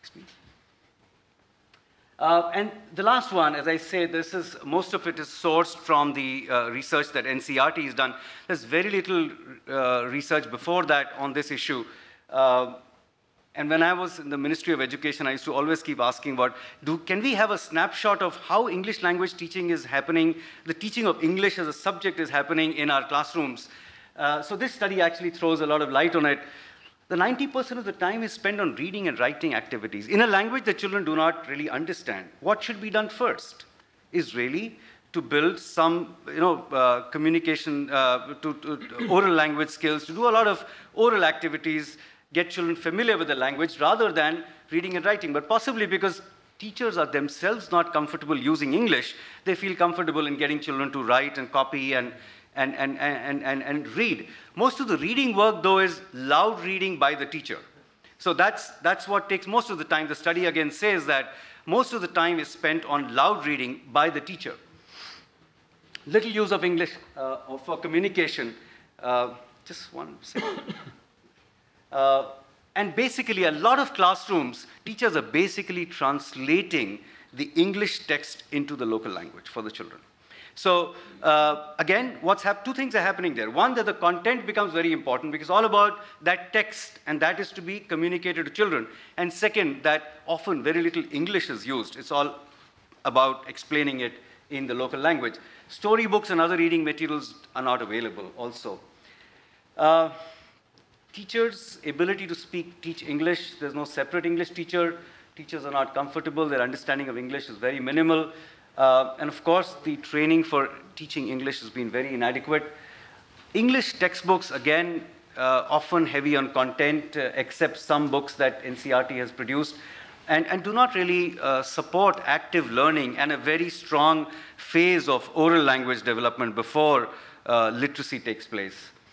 [SPEAKER 9] Uh, and the last one, as I say, this is, most of it is sourced from the uh, research that N C R T has done. There's very little uh, research before that on this issue. Uh, And when I was in the Ministry of Education, I used to always keep asking about, do, can we have a snapshot of how English language teaching is happening, the teaching of English as a subject is happening in our classrooms? Uh, so this study actually throws a lot of light on it. The ninety percent of the time is spent on reading and writing activities in a language that children do not really understand. What should be done first is really to build some, you know, uh, communication, uh, to, to oral language skills, to do a lot of oral activities, get children familiar with the language rather than reading and writing. But possibly because teachers are themselves not comfortable using English, they feel comfortable in getting children to write and copy and, and, and, and, and, and read. Most of the reading work, though, is loud reading by the teacher. So that's, that's what takes most of the time. The study again says that most of the time is spent on loud reading by the teacher. Little use of English uh, for communication. Uh, just one second. Uh, and basically, a lot of classrooms, teachers are basically translating the English text into the local language for the children. So uh, again, what's hap- two things are happening there. One, that the content becomes very important because all about that text, and that is to be communicated to children. And second, that often very little English is used. It's all about explaining it in the local language. Storybooks and other reading materials are not available also. Uh, Teachers' ability to speak, teach English, there's no separate English teacher. Teachers are not comfortable. Their understanding of English is very minimal. Uh, and of course, the training for teaching English has been very inadequate. English textbooks, again, uh, often heavy on content, uh, except some books that N C R T has produced, and, and do not really uh, support active learning and a very strong phase of oral language development before uh, literacy takes place.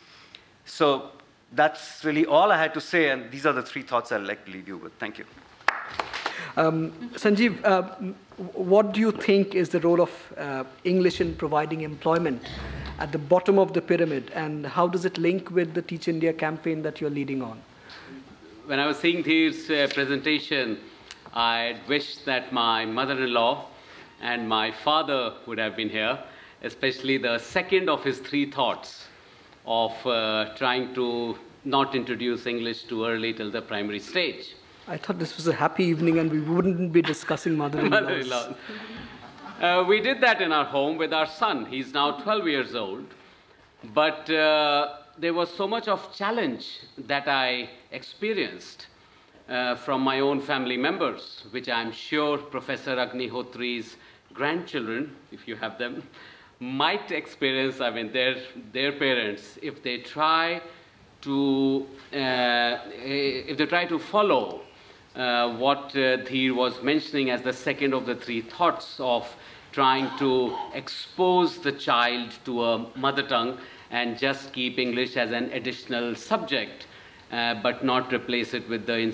[SPEAKER 9] So that's really all I had to say, and these are the three thoughts I'd like to leave you with. Thank you.
[SPEAKER 4] Um, Sanjeev, uh, what do you think is the role of uh, English in providing employment at the bottom of the pyramid, and how does it link with the Teach India campaign that you're leading on?
[SPEAKER 10] When I was seeing Dhir's uh, presentation, I wished that my mother-in-law and my father would have been here, especially the second of his three thoughts of uh, trying to not introduce English too early till the primary stage.
[SPEAKER 4] I thought this was a happy evening and we wouldn't be discussing mother-in-laws.
[SPEAKER 10] Mother-in-law. Uh, we did that in our home with our son. He's now twelve years old. But uh, there was so much of challenge that I experienced uh, from my own family members, which I'm sure Professor Agnihotri's grandchildren, if you have them, might experience, I mean, their, their parents, if they try to, uh, if they try to follow uh, what uh, Dhir was mentioning as the second of the three thoughts of trying to expose the child to a mother tongue and just keep English as an additional subject, uh, but not replace it with the, uh,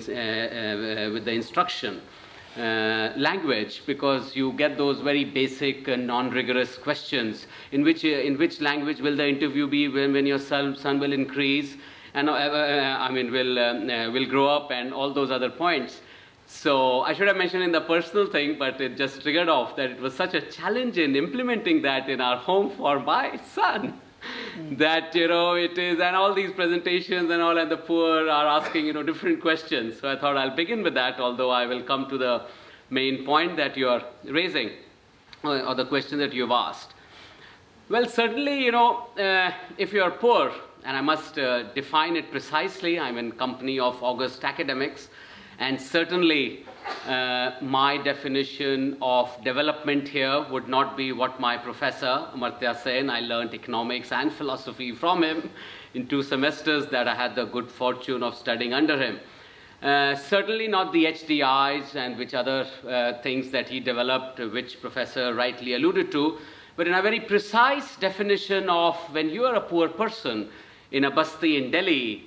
[SPEAKER 10] uh, with the instruction uh, language, because you get those very basic and non-rigorous questions. In which, uh, in which language will the interview be when, when your son, son will increase, and uh, uh, I mean, will, um, uh, will grow up, and all those other points. So I should have mentioned in the personal thing, but it just triggered off that it was such a challenge in implementing that in our home for my son. Mm. That, you know, it is, and all these presentations and all, and the poor are asking, you know, different questions. So I thought I'll begin with that, although I will come to the main point that you are raising, or, or the question that you've asked. Well, certainly, you know, uh, if you are poor, and I must uh, define it precisely, I'm in company of august academics, and certainly uh, my definition of development here would not be what my professor, Amartya Sen, I learned economics and philosophy from him in two semesters that I had the good fortune of studying under him. Uh, certainly not the H D Is and which other uh, things that he developed, which professor rightly alluded to, but in a very precise definition of when you are a poor person in a basti in Delhi,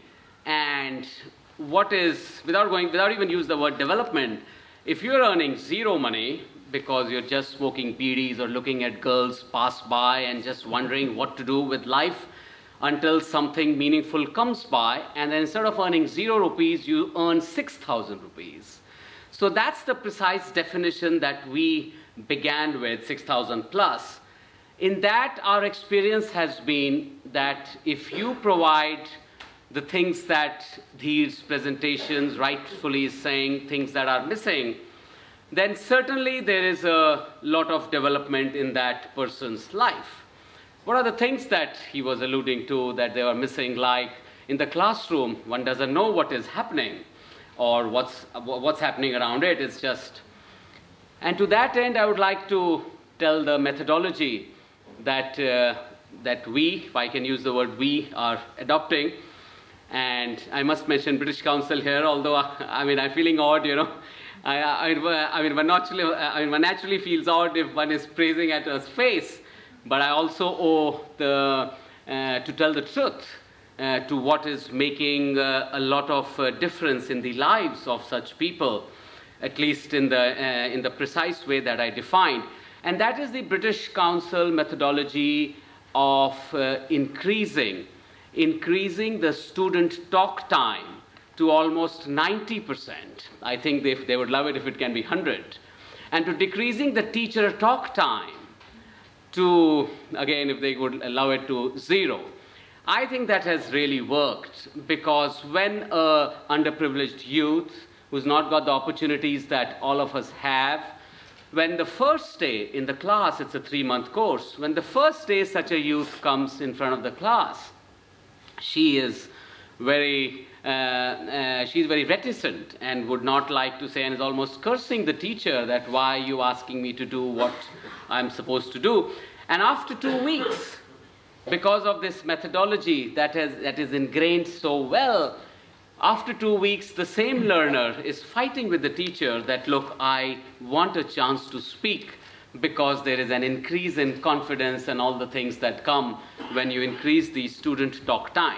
[SPEAKER 10] and what is, without going, without even use the word development, if you're earning zero money because you're just smoking beedies or looking at girls pass by and just wondering what to do with life until something meaningful comes by, and then instead of earning zero rupees, you earn six thousand rupees. So that's the precise definition that we began with, six thousand plus. In that, our experience has been that if you provide the things that these presentations rightfully is saying, things that are missing, then certainly there is a lot of development in that person's life. What are the things that he was alluding to that they were missing? Like in the classroom, one doesn't know what is happening or what's, what's happening around it. It's just, and to that end, I would like to tell the methodology that, uh, that we, if I can use the word we, are adopting. And I must mention British Council here, although, I, I mean, I'm feeling odd, you know. I, I, I mean, one naturally, I mean, one naturally feels odd if one is praising at us face, but I also owe the, uh, to tell the truth uh, to what is making uh, a lot of uh, difference in the lives of such people, at least in the, uh, in the precise way that I defined. And that is the British Council methodology of uh, increasing increasing the student talk time to almost ninety percent. I think they, they would love it if it can be one hundred. And to decreasing the teacher talk time to, again, if they would allow it to zero. I think that has really worked, because when an underprivileged youth who's not got the opportunities that all of us have, when the first day in the class, it's a three-month course, when the first day such a youth comes in front of the class, she is very, uh, uh, she's very reticent and would not like to say, and is almost cursing the teacher that why are you asking me to do what I'm supposed to do. And after two weeks, because of this methodology that, has, that is ingrained so well, after two weeks, the same learner is fighting with the teacher that, look, I want a chance to speak, because there is an increase in confidence and all the things that come when you increase the student talk time.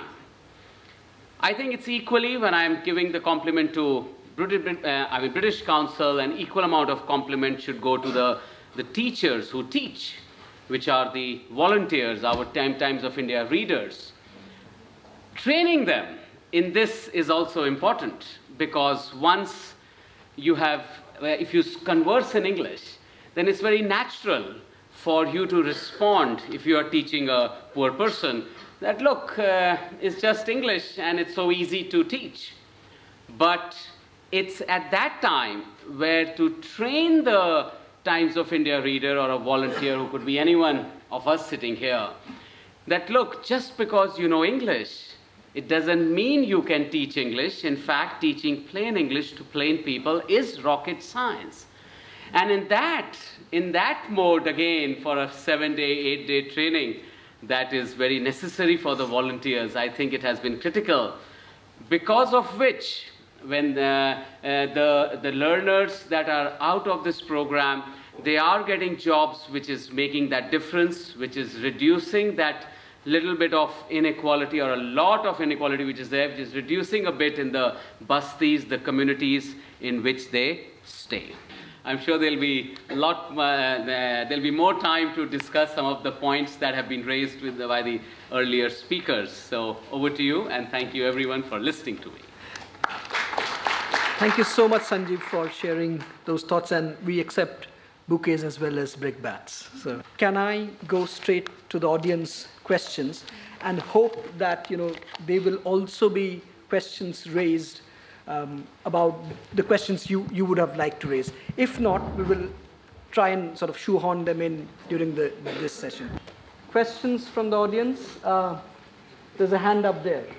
[SPEAKER 10] I think it's equally, when I'm giving the compliment to British, uh, I mean British Council, an equal amount of compliment should go to the, the teachers who teach, which are the volunteers, our Time, Times of India readers. Training them in this is also important, because once you have, if you converse in English, then it's very natural for you to respond, if you are teaching a poor person, that, look, uh, it's just English and it's so easy to teach. But it's at that time where to train the Times of India reader or a volunteer, who could be anyone of us sitting here, that, look, just because you know English, it doesn't mean you can teach English. In fact, teaching plain English to plain people is rocket science. And in that, in that mode, again, for a seven-day, eight-day training, that is very necessary for the volunteers, I think it has been critical, because of which, when the, uh, the, the learners that are out of this program, they are getting jobs which is making that difference, which is reducing that little bit of inequality or a lot of inequality which is there, which is reducing a bit in the bastis, the communities in which they stay. I'm sure there'll be a lot, uh, there'll be more time to discuss some of the points that have been raised with the, by the earlier speakers. So over to you, and thank you everyone for listening to me.
[SPEAKER 4] Thank you so much, Sanjeev, for sharing those thoughts, and we accept bouquets as well as brickbats. So can I go straight to the audience questions and hope that, you know, they will also be questions raised um, about the questions you, you would have liked to raise. If not, we will try and sort of shoehorn them in during the, this session. Questions from the audience? Uh, there's a hand up there.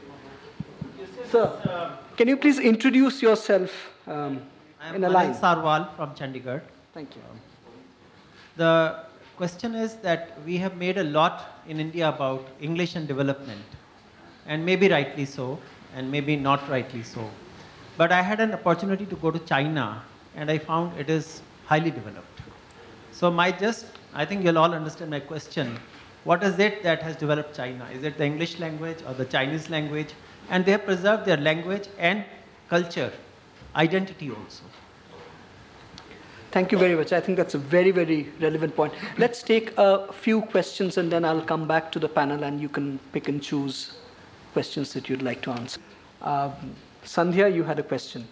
[SPEAKER 4] Sir, can you please introduce yourself um, in a line?
[SPEAKER 12] Sarwal from Chandigarh.
[SPEAKER 4] Thank you.
[SPEAKER 12] The question is that we have made a lot in India about English and development, and maybe rightly so, and maybe not rightly so. But I had an opportunity to go to China, and I found it is highly developed. So my just, I think you'll all understand my question. What is it that has developed China? Is it the English language or the Chinese language? And they have preserved their language and culture, identity also.
[SPEAKER 4] Thank you very much. I think that's a very, very relevant point. Let's take a few questions, and then I'll come back to the panel, and you can pick and choose questions that you'd like to answer. Um, Sandhya, you had a question.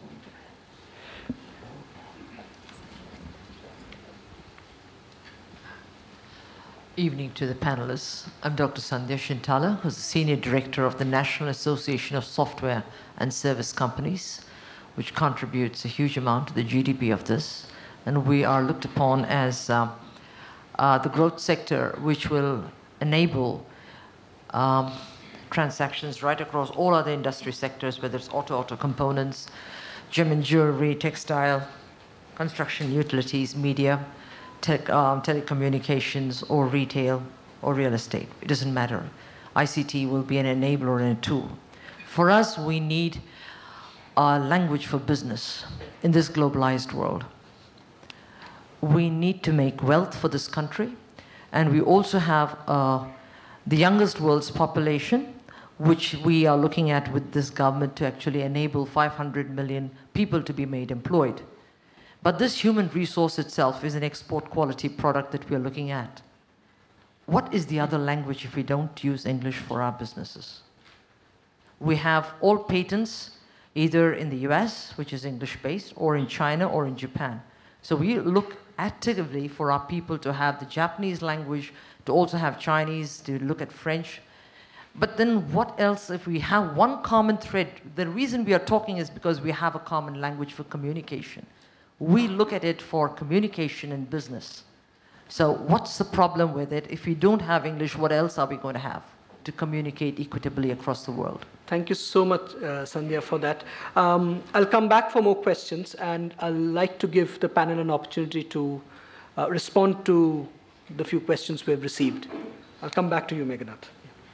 [SPEAKER 13] Evening to the panelists. I'm Doctor Sandhya Shintala, who's the Senior Director of the National Association of Software and Service Companies, which contributes a huge amount to the G D P of this. And we are looked upon as uh, uh, the growth sector which will enable um, transactions right across all other industry sectors, whether it's auto, auto components, gem and jewelry, textile, construction, utilities, media, tech, um, telecommunications, or retail, or real estate. It doesn't matter. I C T will be an enabler and a tool. For us, we need a language for business in this globalized world. We need to make wealth for this country, and we also have uh, the youngest world's population, which we are looking at with this government to actually enable five hundred million people to be made employed. But this human resource itself is an export quality product that we're looking at. What is the other language if we don't use English for our businesses? We have all patents either in the U S, which is English-based, or in China or in Japan. So we look actively for our people to have the Japanese language, to also have Chinese, to look at French. But then what else if we have one common thread? The reason we are talking is because we have a common language for communication. We look at it for communication and business. So what's the problem with it? If we don't have English, what else are we going to have to communicate equitably across the world?
[SPEAKER 4] Thank you so much, uh, Sandhya, for that. Um, I'll come back for more questions, and I'd like to give the panel an opportunity to uh, respond to the few questions we've received. I'll come back to you, Meghanath.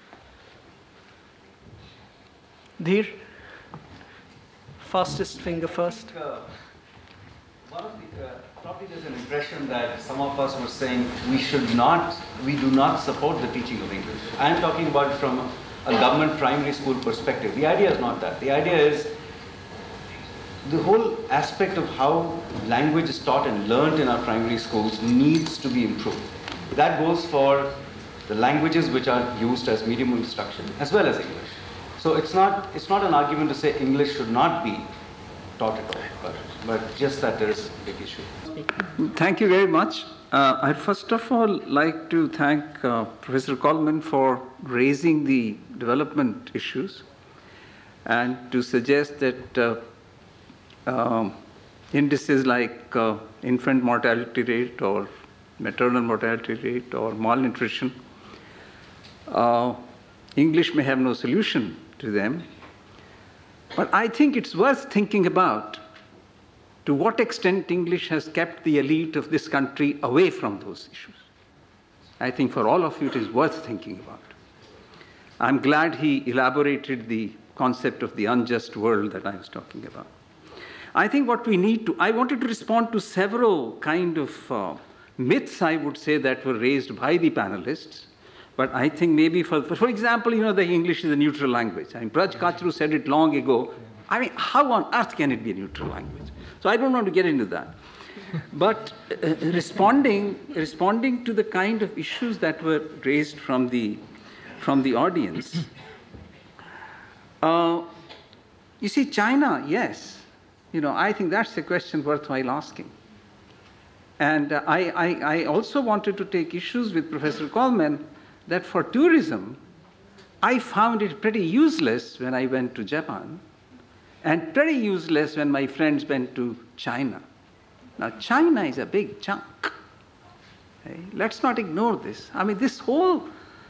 [SPEAKER 4] Dhir, fastest finger first.
[SPEAKER 9] Uh, one of the, uh, probably there's an impression that some of us were saying we should not, we do not support the teaching of English. I am talking about it from a government primary school perspective. The idea is not that. The idea is the whole aspect of how language is taught and learned in our primary schools needs to be improved. That goes for the languages which are used as medium of instruction as well as English. So it's not, it's not an argument to say English should not be taught at all, but, but just that there is a big issue.
[SPEAKER 14] Thank you very much. Uh, I'd first of all like to thank uh, Professor Coleman for raising the development issues and to suggest that uh, um, indices like uh, infant mortality rate or maternal mortality rate or malnutrition, uh, English may have no solution to them. But I think it's worth thinking about to what extent English has kept the elite of this country away from those issues. I think for all of you it is worth thinking about. I'm glad he elaborated the concept of the unjust world that I was talking about. I think what we need to, I wanted to respond to several kind of uh, myths, I would say, that were raised by the panelists. But I think maybe, for, for example, you know, the English is a neutral language. I mean, Braj Kachru said it long ago. I mean, how on earth can it be a neutral language? So I don't want to get into that. But uh, responding, responding to the kind of issues that were raised from the, from the audience, uh, you see, China, yes. You know, I think that's a question worthwhile asking. And uh, I, I, I also wanted to take issues with Professor Coleman that for tourism, I found it pretty useless when I went to Japan, and pretty useless when my friends went to China. Now, China is a big chunk. Okay? Let's not ignore this. I mean, this whole...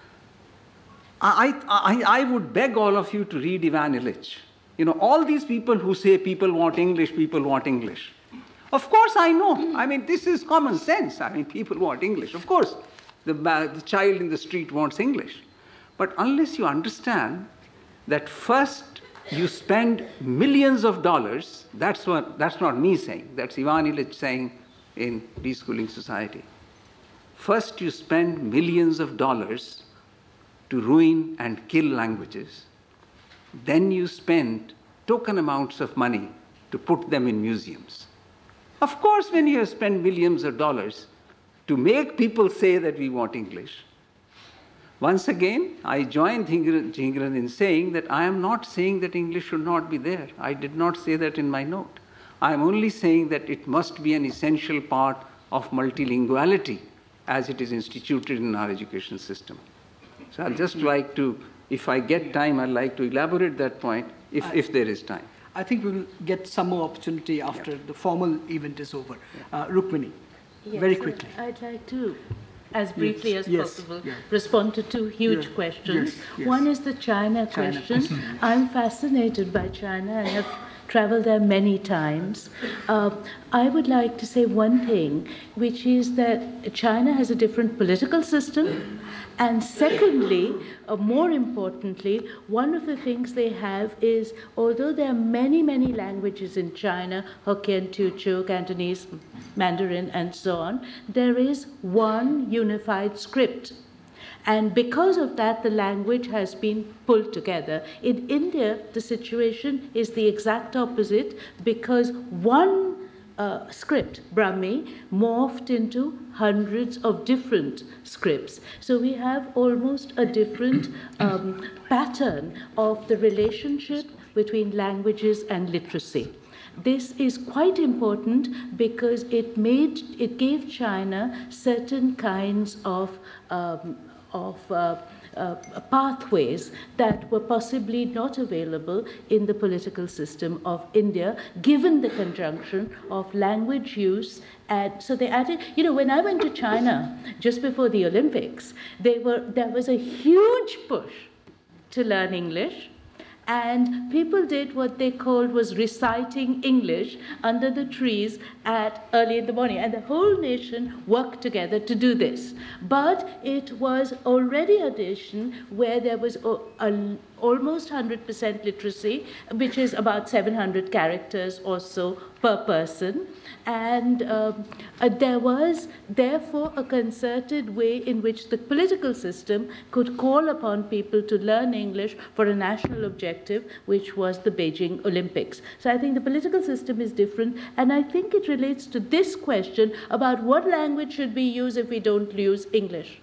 [SPEAKER 14] I, I, I would beg all of you to read Ivan Illich. You know, all these people who say people want English, people want English. Of course, I know. I mean, this is common sense. I mean, people want English. Of course, the, the child in the street wants English. But unless you understand that first you spend millions of dollars, that's, what, that's not me saying, that's Ivan Illich saying in Deschooling Society. First you spend millions of dollars to ruin and kill languages. Then you spend token amounts of money to put them in museums. Of course, when you spend millions of dollars to make people say that we want English, once again, I join Jhingran in saying that I am not saying that English should not be there. I did not say that in my note. I am only saying that it must be an essential part of multilinguality as it is instituted in our education system. So I'd just like to, if I get time, I'd like to elaborate that point, if, I, if there is time.
[SPEAKER 4] I think we will get some more opportunity after yeah. the formal event is over. Yeah. Uh, Rukmini,
[SPEAKER 7] yes,
[SPEAKER 4] very quickly.
[SPEAKER 7] I'd like to, as briefly
[SPEAKER 4] yes.
[SPEAKER 7] as
[SPEAKER 4] yes.
[SPEAKER 7] possible,
[SPEAKER 4] yeah.
[SPEAKER 7] respond to two huge
[SPEAKER 4] yeah.
[SPEAKER 7] questions.
[SPEAKER 4] Yes. Yes.
[SPEAKER 7] One is the China, China question.
[SPEAKER 4] question.
[SPEAKER 7] I'm fascinated by China. I have traveled there many times. Uh, I would like to say one thing, which is that China has a different political system. And secondly, uh, more importantly, one of the things they have is, although there are many, many languages in China, Hokkien, Teochew, Cantonese, Mandarin, and so on, there is one unified script. And because of that, the language has been pulled together. In India, the situation is the exact opposite, because one uh, script, Brahmi, morphed into hundreds of different scripts. So we have almost a different um, pattern of the relationship between languages and literacy. This is quite important because it made, it gave China certain kinds of um, of uh, uh, pathways that were possibly not available in the political system of India, given the conjunction of language use. And so they added, you know, when I went to China just before the Olympics, they were, there was a huge push to learn English. And people did what they called was reciting English under the trees at early in the morning. And the whole nation worked together to do this. But it was already a nation where there was a, a, almost one hundred percent literacy, which is about seven hundred characters or so per person. And um, uh, there was, therefore, a concerted way in which the political system could call upon people to learn English for a national objective, which was the Beijing Olympics. So I think the political system is different, and I think it relates to this question about what language should be used if we don't use English.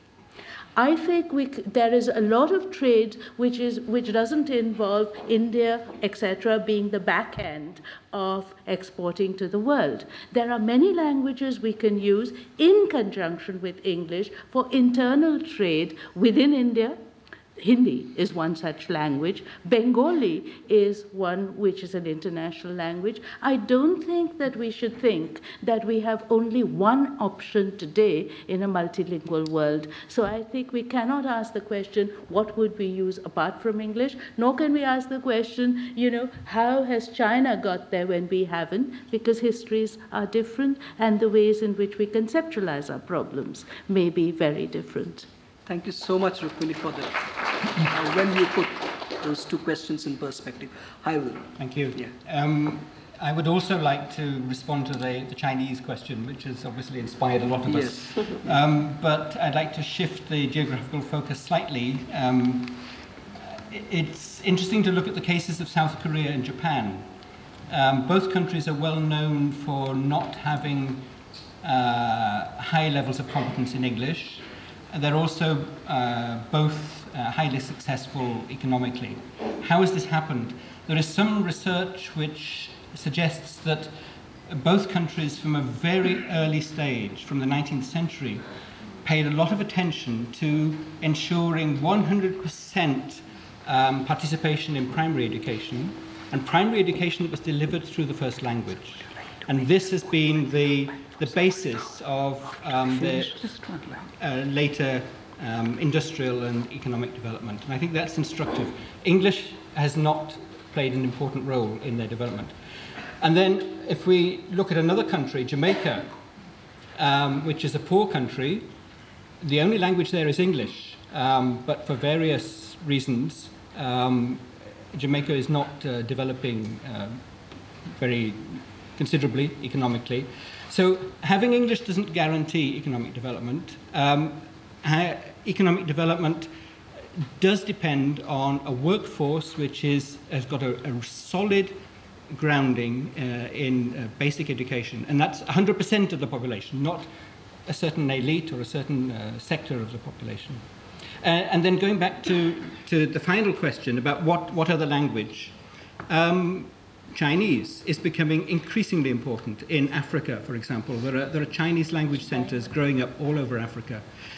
[SPEAKER 7] I think we, there is a lot of trade which, is, which doesn't involve India, et cetera, being the back end of exporting to the world. There are many languages we can use in conjunction with English for internal trade within India. Hindi is one such language. Bengali is one which is an international language. I don't think that we should think that we have only one option today in a multilingual world. So I think we cannot ask the question, what would we use apart from English? Nor can we ask the question, you know, how has China got there when we haven't? Because histories are different and the ways in which we conceptualize our problems may be very different.
[SPEAKER 4] Thank you so much, Rukmini, for that. Uh, when you put those two questions in perspective. Hywel.
[SPEAKER 11] Thank you.
[SPEAKER 4] Yeah.
[SPEAKER 11] Um, I would also like to respond to the, the Chinese question, which has obviously inspired a lot of
[SPEAKER 4] yes.
[SPEAKER 11] us. Um, but I'd like to shift the geographical focus slightly. Um, it's interesting to look at the cases of South Korea and Japan. Um, both countries are well known for not having uh, high levels of competence in English. And they're also uh, both uh, highly successful economically. How has this happened? There is some research which suggests that both countries from a very early stage, from the nineteenth century, paid a lot of attention to ensuring one hundred percent um, participation in primary education, and primary education that was delivered through the first language. And this has been the, the basis of um, the uh, later um, industrial and economic development. And I think that's instructive. English has not played an important role in their development. And then if we look at another country, Jamaica, um, which is a poor country, the only language there is English, um, but for various reasons, um, Jamaica is not uh, developing uh, very considerably economically. So having English doesn't guarantee economic development. Um, economic development does depend on a workforce which is, has got a, a solid grounding uh, in uh, basic education, and that's one hundred percent of the population, not a certain elite or a certain uh, sector of the population. Uh, and then going back to, to the final question about what, what other language, um, Chinese is becoming increasingly important in Africa, for example. There are, there are Chinese language centers growing up all over Africa.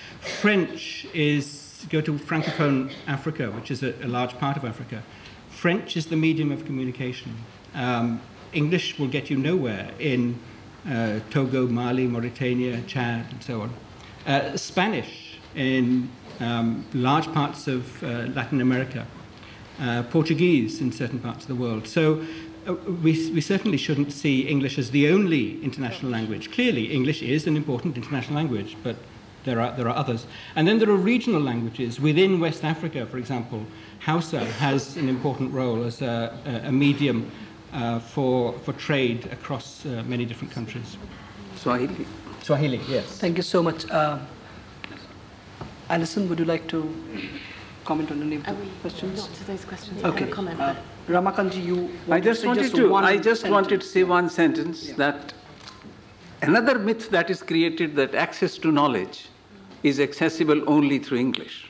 [SPEAKER 11] French is, go to Francophone Africa, which is a, a large part of Africa. French is the medium of communication. Um, English will get you nowhere in uh, Togo, Mali, Mauritania, Chad, and so on. Uh, Spanish in um, large parts of uh, Latin America. Uh, Portuguese in certain parts of the world. So uh, we, we certainly shouldn't see English as the only international language. Clearly, English is an important international language, but there are, there are others. And then there are regional languages. Within West Africa, for example, Hausa has an important role as a, a medium uh, for, for trade across uh, many different countries.
[SPEAKER 14] Swahili.
[SPEAKER 11] Swahili, yes.
[SPEAKER 4] Thank you so much. Uh, Alison, would you like to comment on any of the questions?
[SPEAKER 6] Not to those questions.
[SPEAKER 4] Okay.
[SPEAKER 6] Comment,
[SPEAKER 4] uh, Ramakant, you
[SPEAKER 14] I just
[SPEAKER 4] to
[SPEAKER 14] wanted
[SPEAKER 4] just
[SPEAKER 14] to.
[SPEAKER 4] one
[SPEAKER 14] I just
[SPEAKER 4] sentence.
[SPEAKER 14] wanted to say one sentence, yeah. That another myth that is created, that access to knowledge is accessible only through English,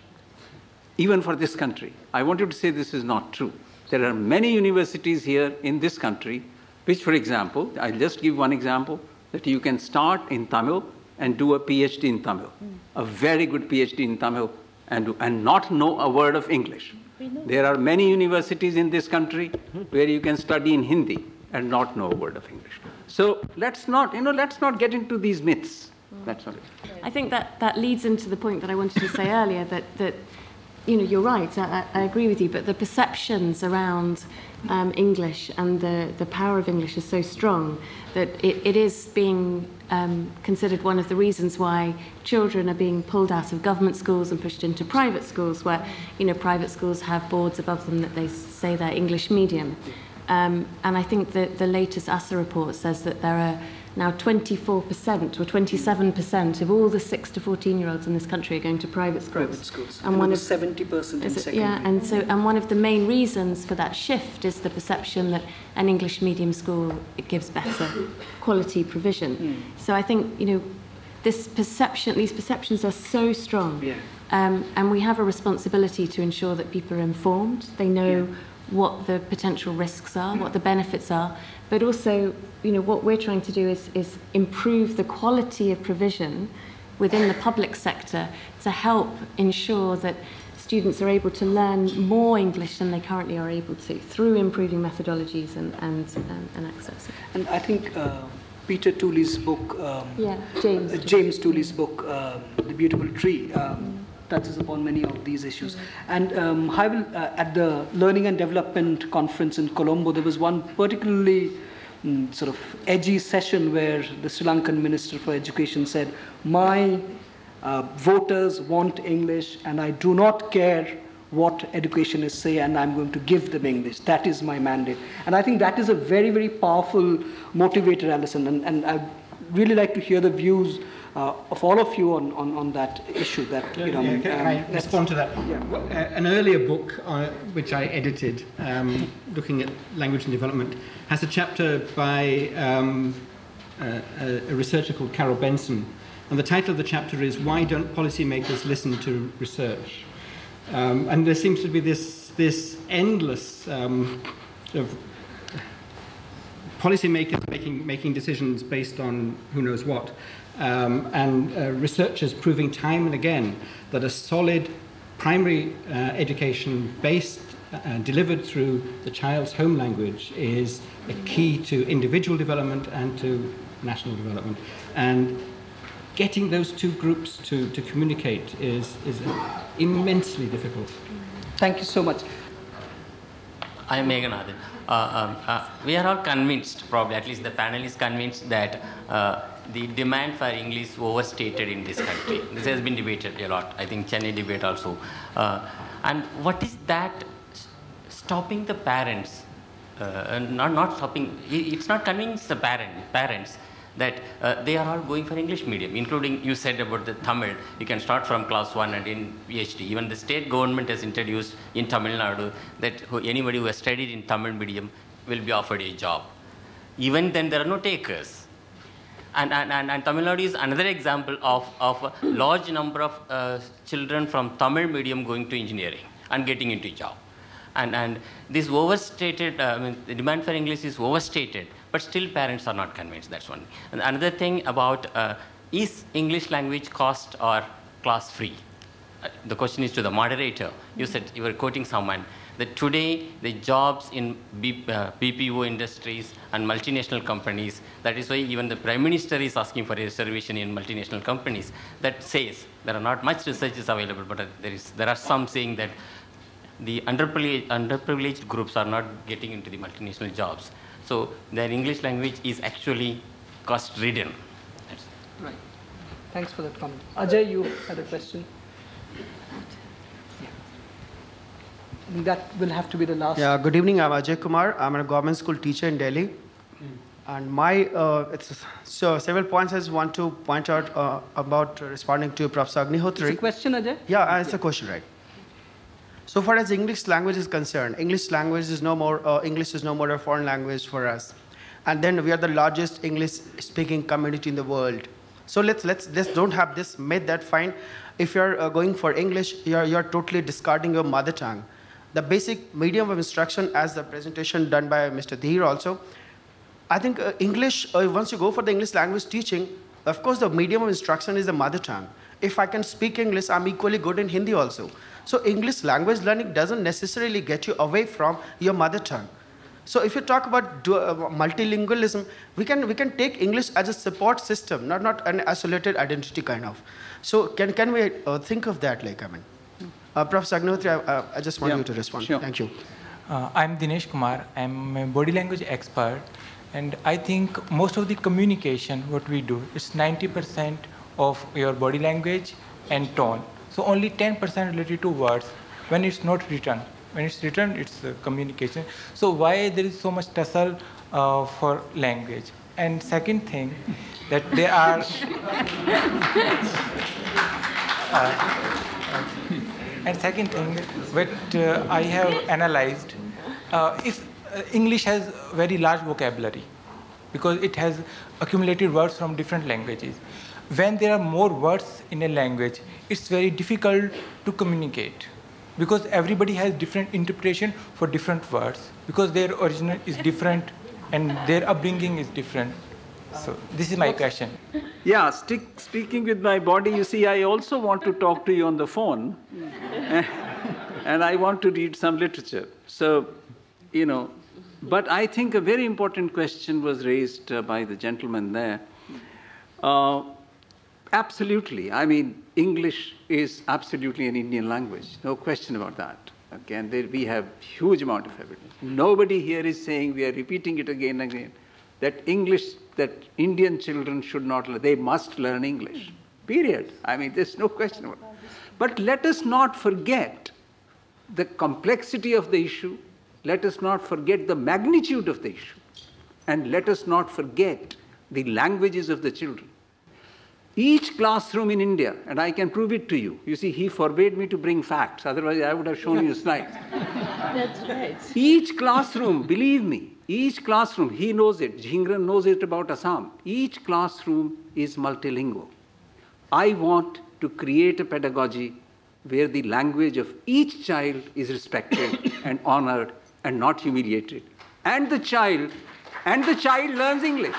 [SPEAKER 14] even for this country. I wanted to say this is not true. There are many universities here in this country, which, for example, I'll just give one example, that you can start in Tamil and do a PhD in Tamil, mm. a very good PhD in Tamil, and, and not know a word of English. There are many universities in this country where you can study in Hindi and not know a word of English. So let's not, you know, let's not get into these myths. That's all.
[SPEAKER 6] I think that, that leads into the point that I wanted to say earlier, that, that you know, you're right, I, I agree with you, but the perceptions around um, English and the, the power of English is so strong that it, it is being um, considered one of the reasons why children are being pulled out of government schools and pushed into private schools, where, you know, private schools have boards above them that they say they're English medium. Um, and I think that the latest A S A report says that there are now twenty-four percent or twenty-seven percent of all the six to fourteen year olds in this country are going to private schools.
[SPEAKER 4] Private schools.
[SPEAKER 6] And, and one of
[SPEAKER 4] seventy percent in
[SPEAKER 6] it,
[SPEAKER 4] secondary.
[SPEAKER 6] Yeah, and so and one of the main reasons for that shift is the perception that an English medium school, it gives better quality provision. Mm. So I think, you know, this perception, these perceptions are so strong.
[SPEAKER 4] Yeah.
[SPEAKER 6] Um, and we have a responsibility to ensure that people are informed. They know yeah. what the potential risks are, what the benefits are, but also, you know, what we're trying to do is, is improve the quality of provision within the public sector to help ensure that students are able to learn more English than they currently are able to through improving methodologies and, and, and, and access.
[SPEAKER 4] And I think uh, Peter Tooley's book, um,
[SPEAKER 6] yeah, James,
[SPEAKER 4] uh, James Tooley's book, um, The Beautiful Tree, um, touches upon many of these issues. Mm-hmm. And um, Hywel, uh, at the Learning and Development Conference in Colombo, there was one particularly mm, sort of edgy session where the Sri Lankan Minister for Education said, my uh, voters want English and I do not care what education is say, and I'm going to give them English. That is my mandate. And I think that is a very, very powerful motivator, Alison, and, and I'd really like to hear the views uh, of all of you on, on, on that issue. That, you know,
[SPEAKER 11] yeah, can
[SPEAKER 4] um,
[SPEAKER 11] I respond to that?
[SPEAKER 4] Yeah.
[SPEAKER 11] Well, uh, an earlier book, uh, which I edited, um, looking at language and development, has a chapter by um, uh, a researcher called Carol Benson, and the title of the chapter is "Why Don't Policymakers Listen to Research?" Um, and there seems to be this, this endless um, sort of policymakers making, making decisions based on who knows what, um, and uh, researchers proving time and again that a solid primary uh, education based, uh, delivered through the child's home language is a key to individual development and to national development. And getting those two groups to, to communicate is, is immensely difficult.
[SPEAKER 4] Thank you so much.
[SPEAKER 15] I am Meghanathan. Uh, um, uh, we are all convinced, probably at least the panel is convinced, that uh, the demand for English is overstated in this country. This has been debated a lot. I think Chennai debate also. Uh, and what is that stopping the parents? Uh, not not stopping. It's not convincing the parent parents. that uh, they are all going for English medium, including you said about the Tamil. You can start from class one and in PhD. Even the state government has introduced in Tamil Nadu that who, anybody who has studied in Tamil medium will be offered a job. Even then, there are no takers. And, and, and, and Tamil Nadu is another example of, of a large number of uh, children from Tamil medium going to engineering and getting into a job. And, and this overstated, uh, I mean, the demand for English is overstated, but still parents are not convinced. That's one. And another thing about, uh, is English language cost or class free? Uh, the question is to the moderator. You said, you were quoting someone, that today the jobs in B, uh, B P O industries and multinational companies, that is why even the Prime Minister is asking for a reservation in multinational companies, that says, there are not much researches available, but uh, there, is, there are some saying that the underprivileged, underprivileged groups are not getting into the multinational jobs. So their English language is actually cost-ridden.
[SPEAKER 4] Right. Thanks for that comment. Ajay, you had a question? Yeah. I think that will have to be the last.
[SPEAKER 16] Yeah, good evening. I'm Ajay Kumar. I'm a government school teacher in Delhi. Mm. And my, uh, it's, so several points I just want to point out uh, about responding to Professor Agnihotri.
[SPEAKER 4] It's a question, Ajay?
[SPEAKER 16] Yeah, it's yeah. a question, right. So far as English language is concerned, English language is no more, uh, English is no more a foreign language for us. And then we are the largest English speaking community in the world. So let's, let's, let's don't have this myth that fine, if you're uh, going for English, you're, you're totally discarding your mother tongue. The basic medium of instruction, as the presentation done by Mister Dhir also, I think uh, English, uh, once you go for the English language teaching, of course the medium of instruction is the mother tongue. If I can speak English, I'm equally good in Hindi also. So English language learning doesn't necessarily get you away from your mother tongue. So if you talk about uh, multilingualism, we can, we can take English as a support system, not, not an isolated identity kind of. So can, can we uh, think of that, like, I mean, uh, Professor Agnihotri, I, uh, I just want yeah, you to respond.
[SPEAKER 17] Sure.
[SPEAKER 16] Thank you.
[SPEAKER 17] Uh, I'm Dinesh Kumar. I'm a body language expert. And I think most of the communication, what we do, is ninety percent of your body language and tone. So only ten percent related to words when it's not written. When it's written, it's uh, communication. So why there is so much tussle uh, for language? And second thing, that there are... uh, and second thing, what uh, I have analyzed, uh, if uh, English has very large vocabulary, because it has accumulated words from different languages. When there are more words in a language, it's very difficult to communicate because everybody has different interpretation for different words because their origin is different and their upbringing is different. So this is my question.
[SPEAKER 14] Yeah, stick, speaking with my body, you see, I also want to talk to you on the phone and I want to read some literature. So, you know, but I think a very important question was raised uh, by the gentleman there. Uh, Absolutely. I mean, English is absolutely an Indian language. No question about that. Again, there we have huge amount of evidence. Nobody here is saying, we are repeating it again and again, that English, that Indian children should not learn. They must learn English. Period. I mean, there's no question about it. But let us not forget the complexity of the issue. Let us not forget the magnitude of the issue. And let us not forget the languages of the children. Each classroom in India, and I can prove it to you. You see, he forbade me to bring facts. Otherwise, I would have shown you slides.
[SPEAKER 7] That's right.
[SPEAKER 14] Each classroom, believe me, each classroom, he knows it. Jhingran knows it about Assam. Each classroom is multilingual. I want to create a pedagogy where the language of each child is respected and honored and not humiliated. And the child, and the child learns English.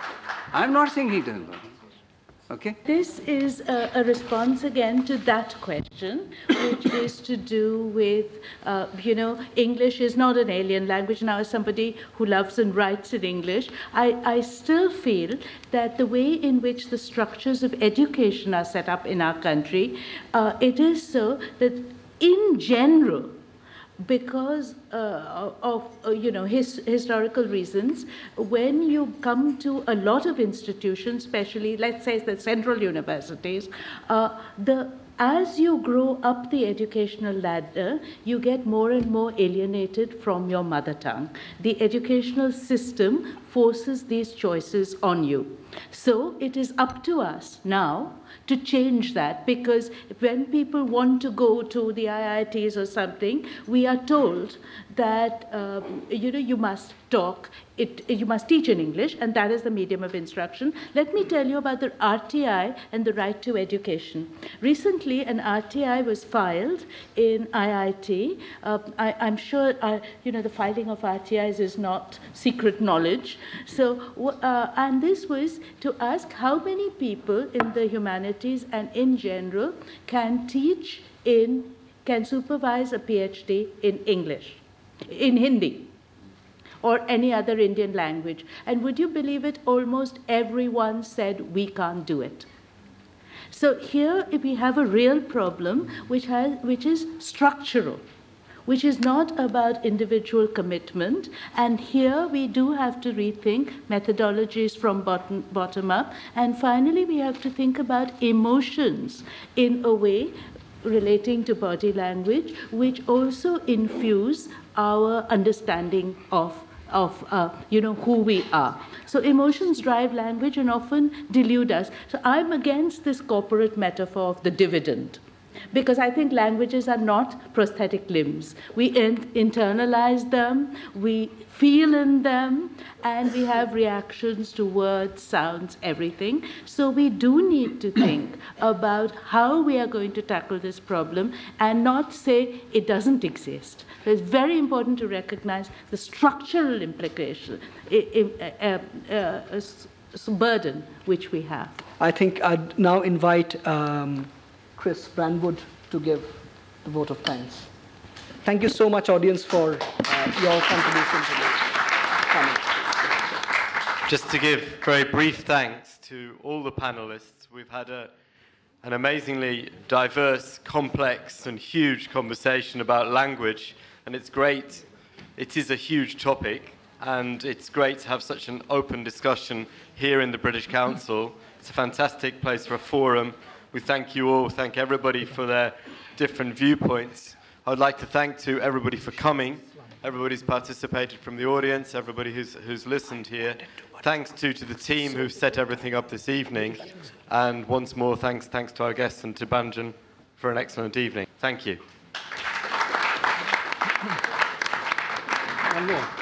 [SPEAKER 14] I'm not saying he doesn't learn. Okay.
[SPEAKER 7] This is a, a response again to that question, which is to do with, uh, you know, English is not an alien language. Now, as somebody who loves and writes in English, I, I still feel that the way in which the structures of education are set up in our country, uh, it is so that in general, because uh, of uh, you know his, historical reasons, when you come to a lot of institutions, especially let's say the central universities, uh, the as you grow up the educational ladder, you get more and more alienated from your mother tongue. The educational system forces these choices on you. So it is up to us now to change that, because when people want to go to the I I Ts or something, we are told that um, you know you must talk, it, you must teach in English, and that is the medium of instruction. Let me tell you about the R T I and the right to education. Recently, an R T I was filed in I I T. Uh, I, I'm sure uh, you know the filing of R T Is is not secret knowledge. So, uh, and this was to ask how many people in the humanities and in general can teach in, can supervise a PhD in English, in Hindi, or any other Indian language. And would you believe it, almost everyone said we can't do it. So here we have a real problem which, has, which is structural, which is not about individual commitment. And here we do have to rethink methodologies from bottom, bottom up. And finally, we have to think about emotions in a way relating to body language, which also infuse our understanding of of uh, you know who we are. So emotions drive language and often delude us. So I'm against this corporate metaphor of the dividend, because I think languages are not prosthetic limbs. We in internalize them, we feel in them, and we have reactions to words, sounds, everything. So we do need to think about how we are going to tackle this problem and not say it doesn't exist. So it's very important to recognize the structural implication, uh, uh, uh, burden which we have.
[SPEAKER 4] I think I'd now invite um, Chris Brandwood to give the vote of thanks. Thank you so much, audience, for uh, your contribution to this.
[SPEAKER 1] Just to give very brief thanks to all the panelists. We've had a, an amazingly diverse, complex and huge conversation about language, and it's great. It is a huge topic, and it's great to have such an open discussion here in the British Council. It's a fantastic place for a forum. We thank you all, thank everybody for their different viewpoints. I would like to thank to everybody for coming, everybody who's participated from the audience, everybody who's, who's listened here. Thanks to, to the team who've set everything up this evening. And once more, thanks, thanks to our guests and to Debanjan for an excellent evening. Thank you.
[SPEAKER 11] One more.